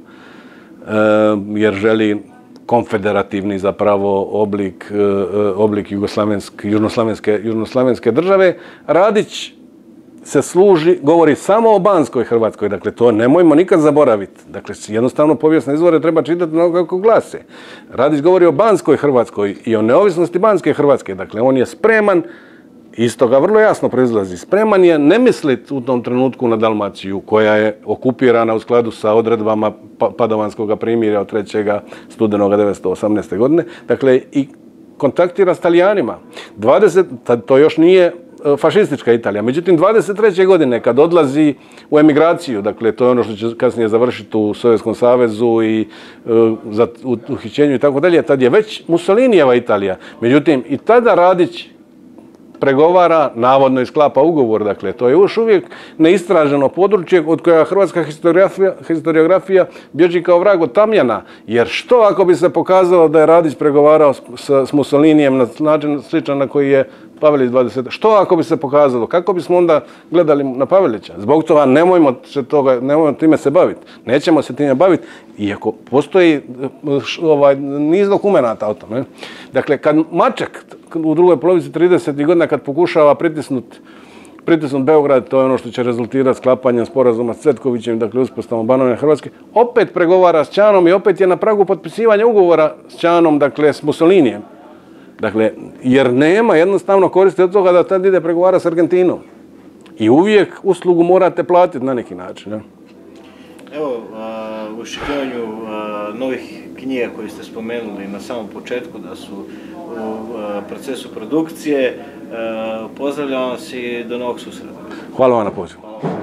jer želi konfederativni zapravo oblik, oblik južnoslavenske, južnoslavenske države, Radić se služi, govori samo o Banskoj Hrvatskoj, dakle to nemojmo nikad zaboraviti. Dakle, jednostavno povijesne izvore treba čitati mnogo kako glase. Radić govori o Banskoj Hrvatskoj i o neovisnosti Banske Hrvatske, dakle on je spreman, iz toga vrlo jasno proizlazi, spreman je ne misliti u tom trenutku na Dalmaciju koja je okupirana u skladu sa odredbama Padovanskog primirja od trećeg studenoga devetsto osamnaeste. godine, dakle i kontaktira s Talijanima. dvadeset, to još nije fašistička Italija, međutim dvadeset treće. godine kad odlazi u emigraciju, dakle to je ono što će kasnije završiti u Sovjetskom savezu i uh, za uhićenju i tako dalje, tad je već Mussolinijeva Italija. Međutim i tada Radić pregovara, navodno i sklapa ugovor, dakle to je još uvijek neistraženo područje od koja hrvatska historiografija, historiografija bježi kao vrag od tamjana, jer što ako bi se pokazalo da je Radić pregovarao s, s Mussolinijem na način sličan na koji je Pavelić dvadesete. Što ako bi se pokazalo? Kako bismo onda gledali na Pavelića? Zbog toga nemojmo se toga, nemojmo time se baviti. Nećemo se time baviti, iako postoji ovaj, niz dokumenata o tome. Dakle, kad Maček u drugoj polovici tridesetih godina kad pokušava pritisnuti pritisnut Beograd, to je ono što će rezultirati sklapanjem sporazuma s Cvetkovićem, dakle uspostavom Banovine Hrvatske, opet pregovara s Ćanom i opet je na pragu potpisivanja ugovora s Ćanom, dakle s Mussolinijem. Dakle, jer nema jednostavno koristi od toga da tad ide pregovara s Argentinom. I uvijek uslugu morate platiti na neki način. Ne? Evo, u iščekivanju novih knjiga koje ste spomenuli na samom početku da su u procesu produkcije, pozdravljam vas i do novog susreta. Hvala vam na pozivu.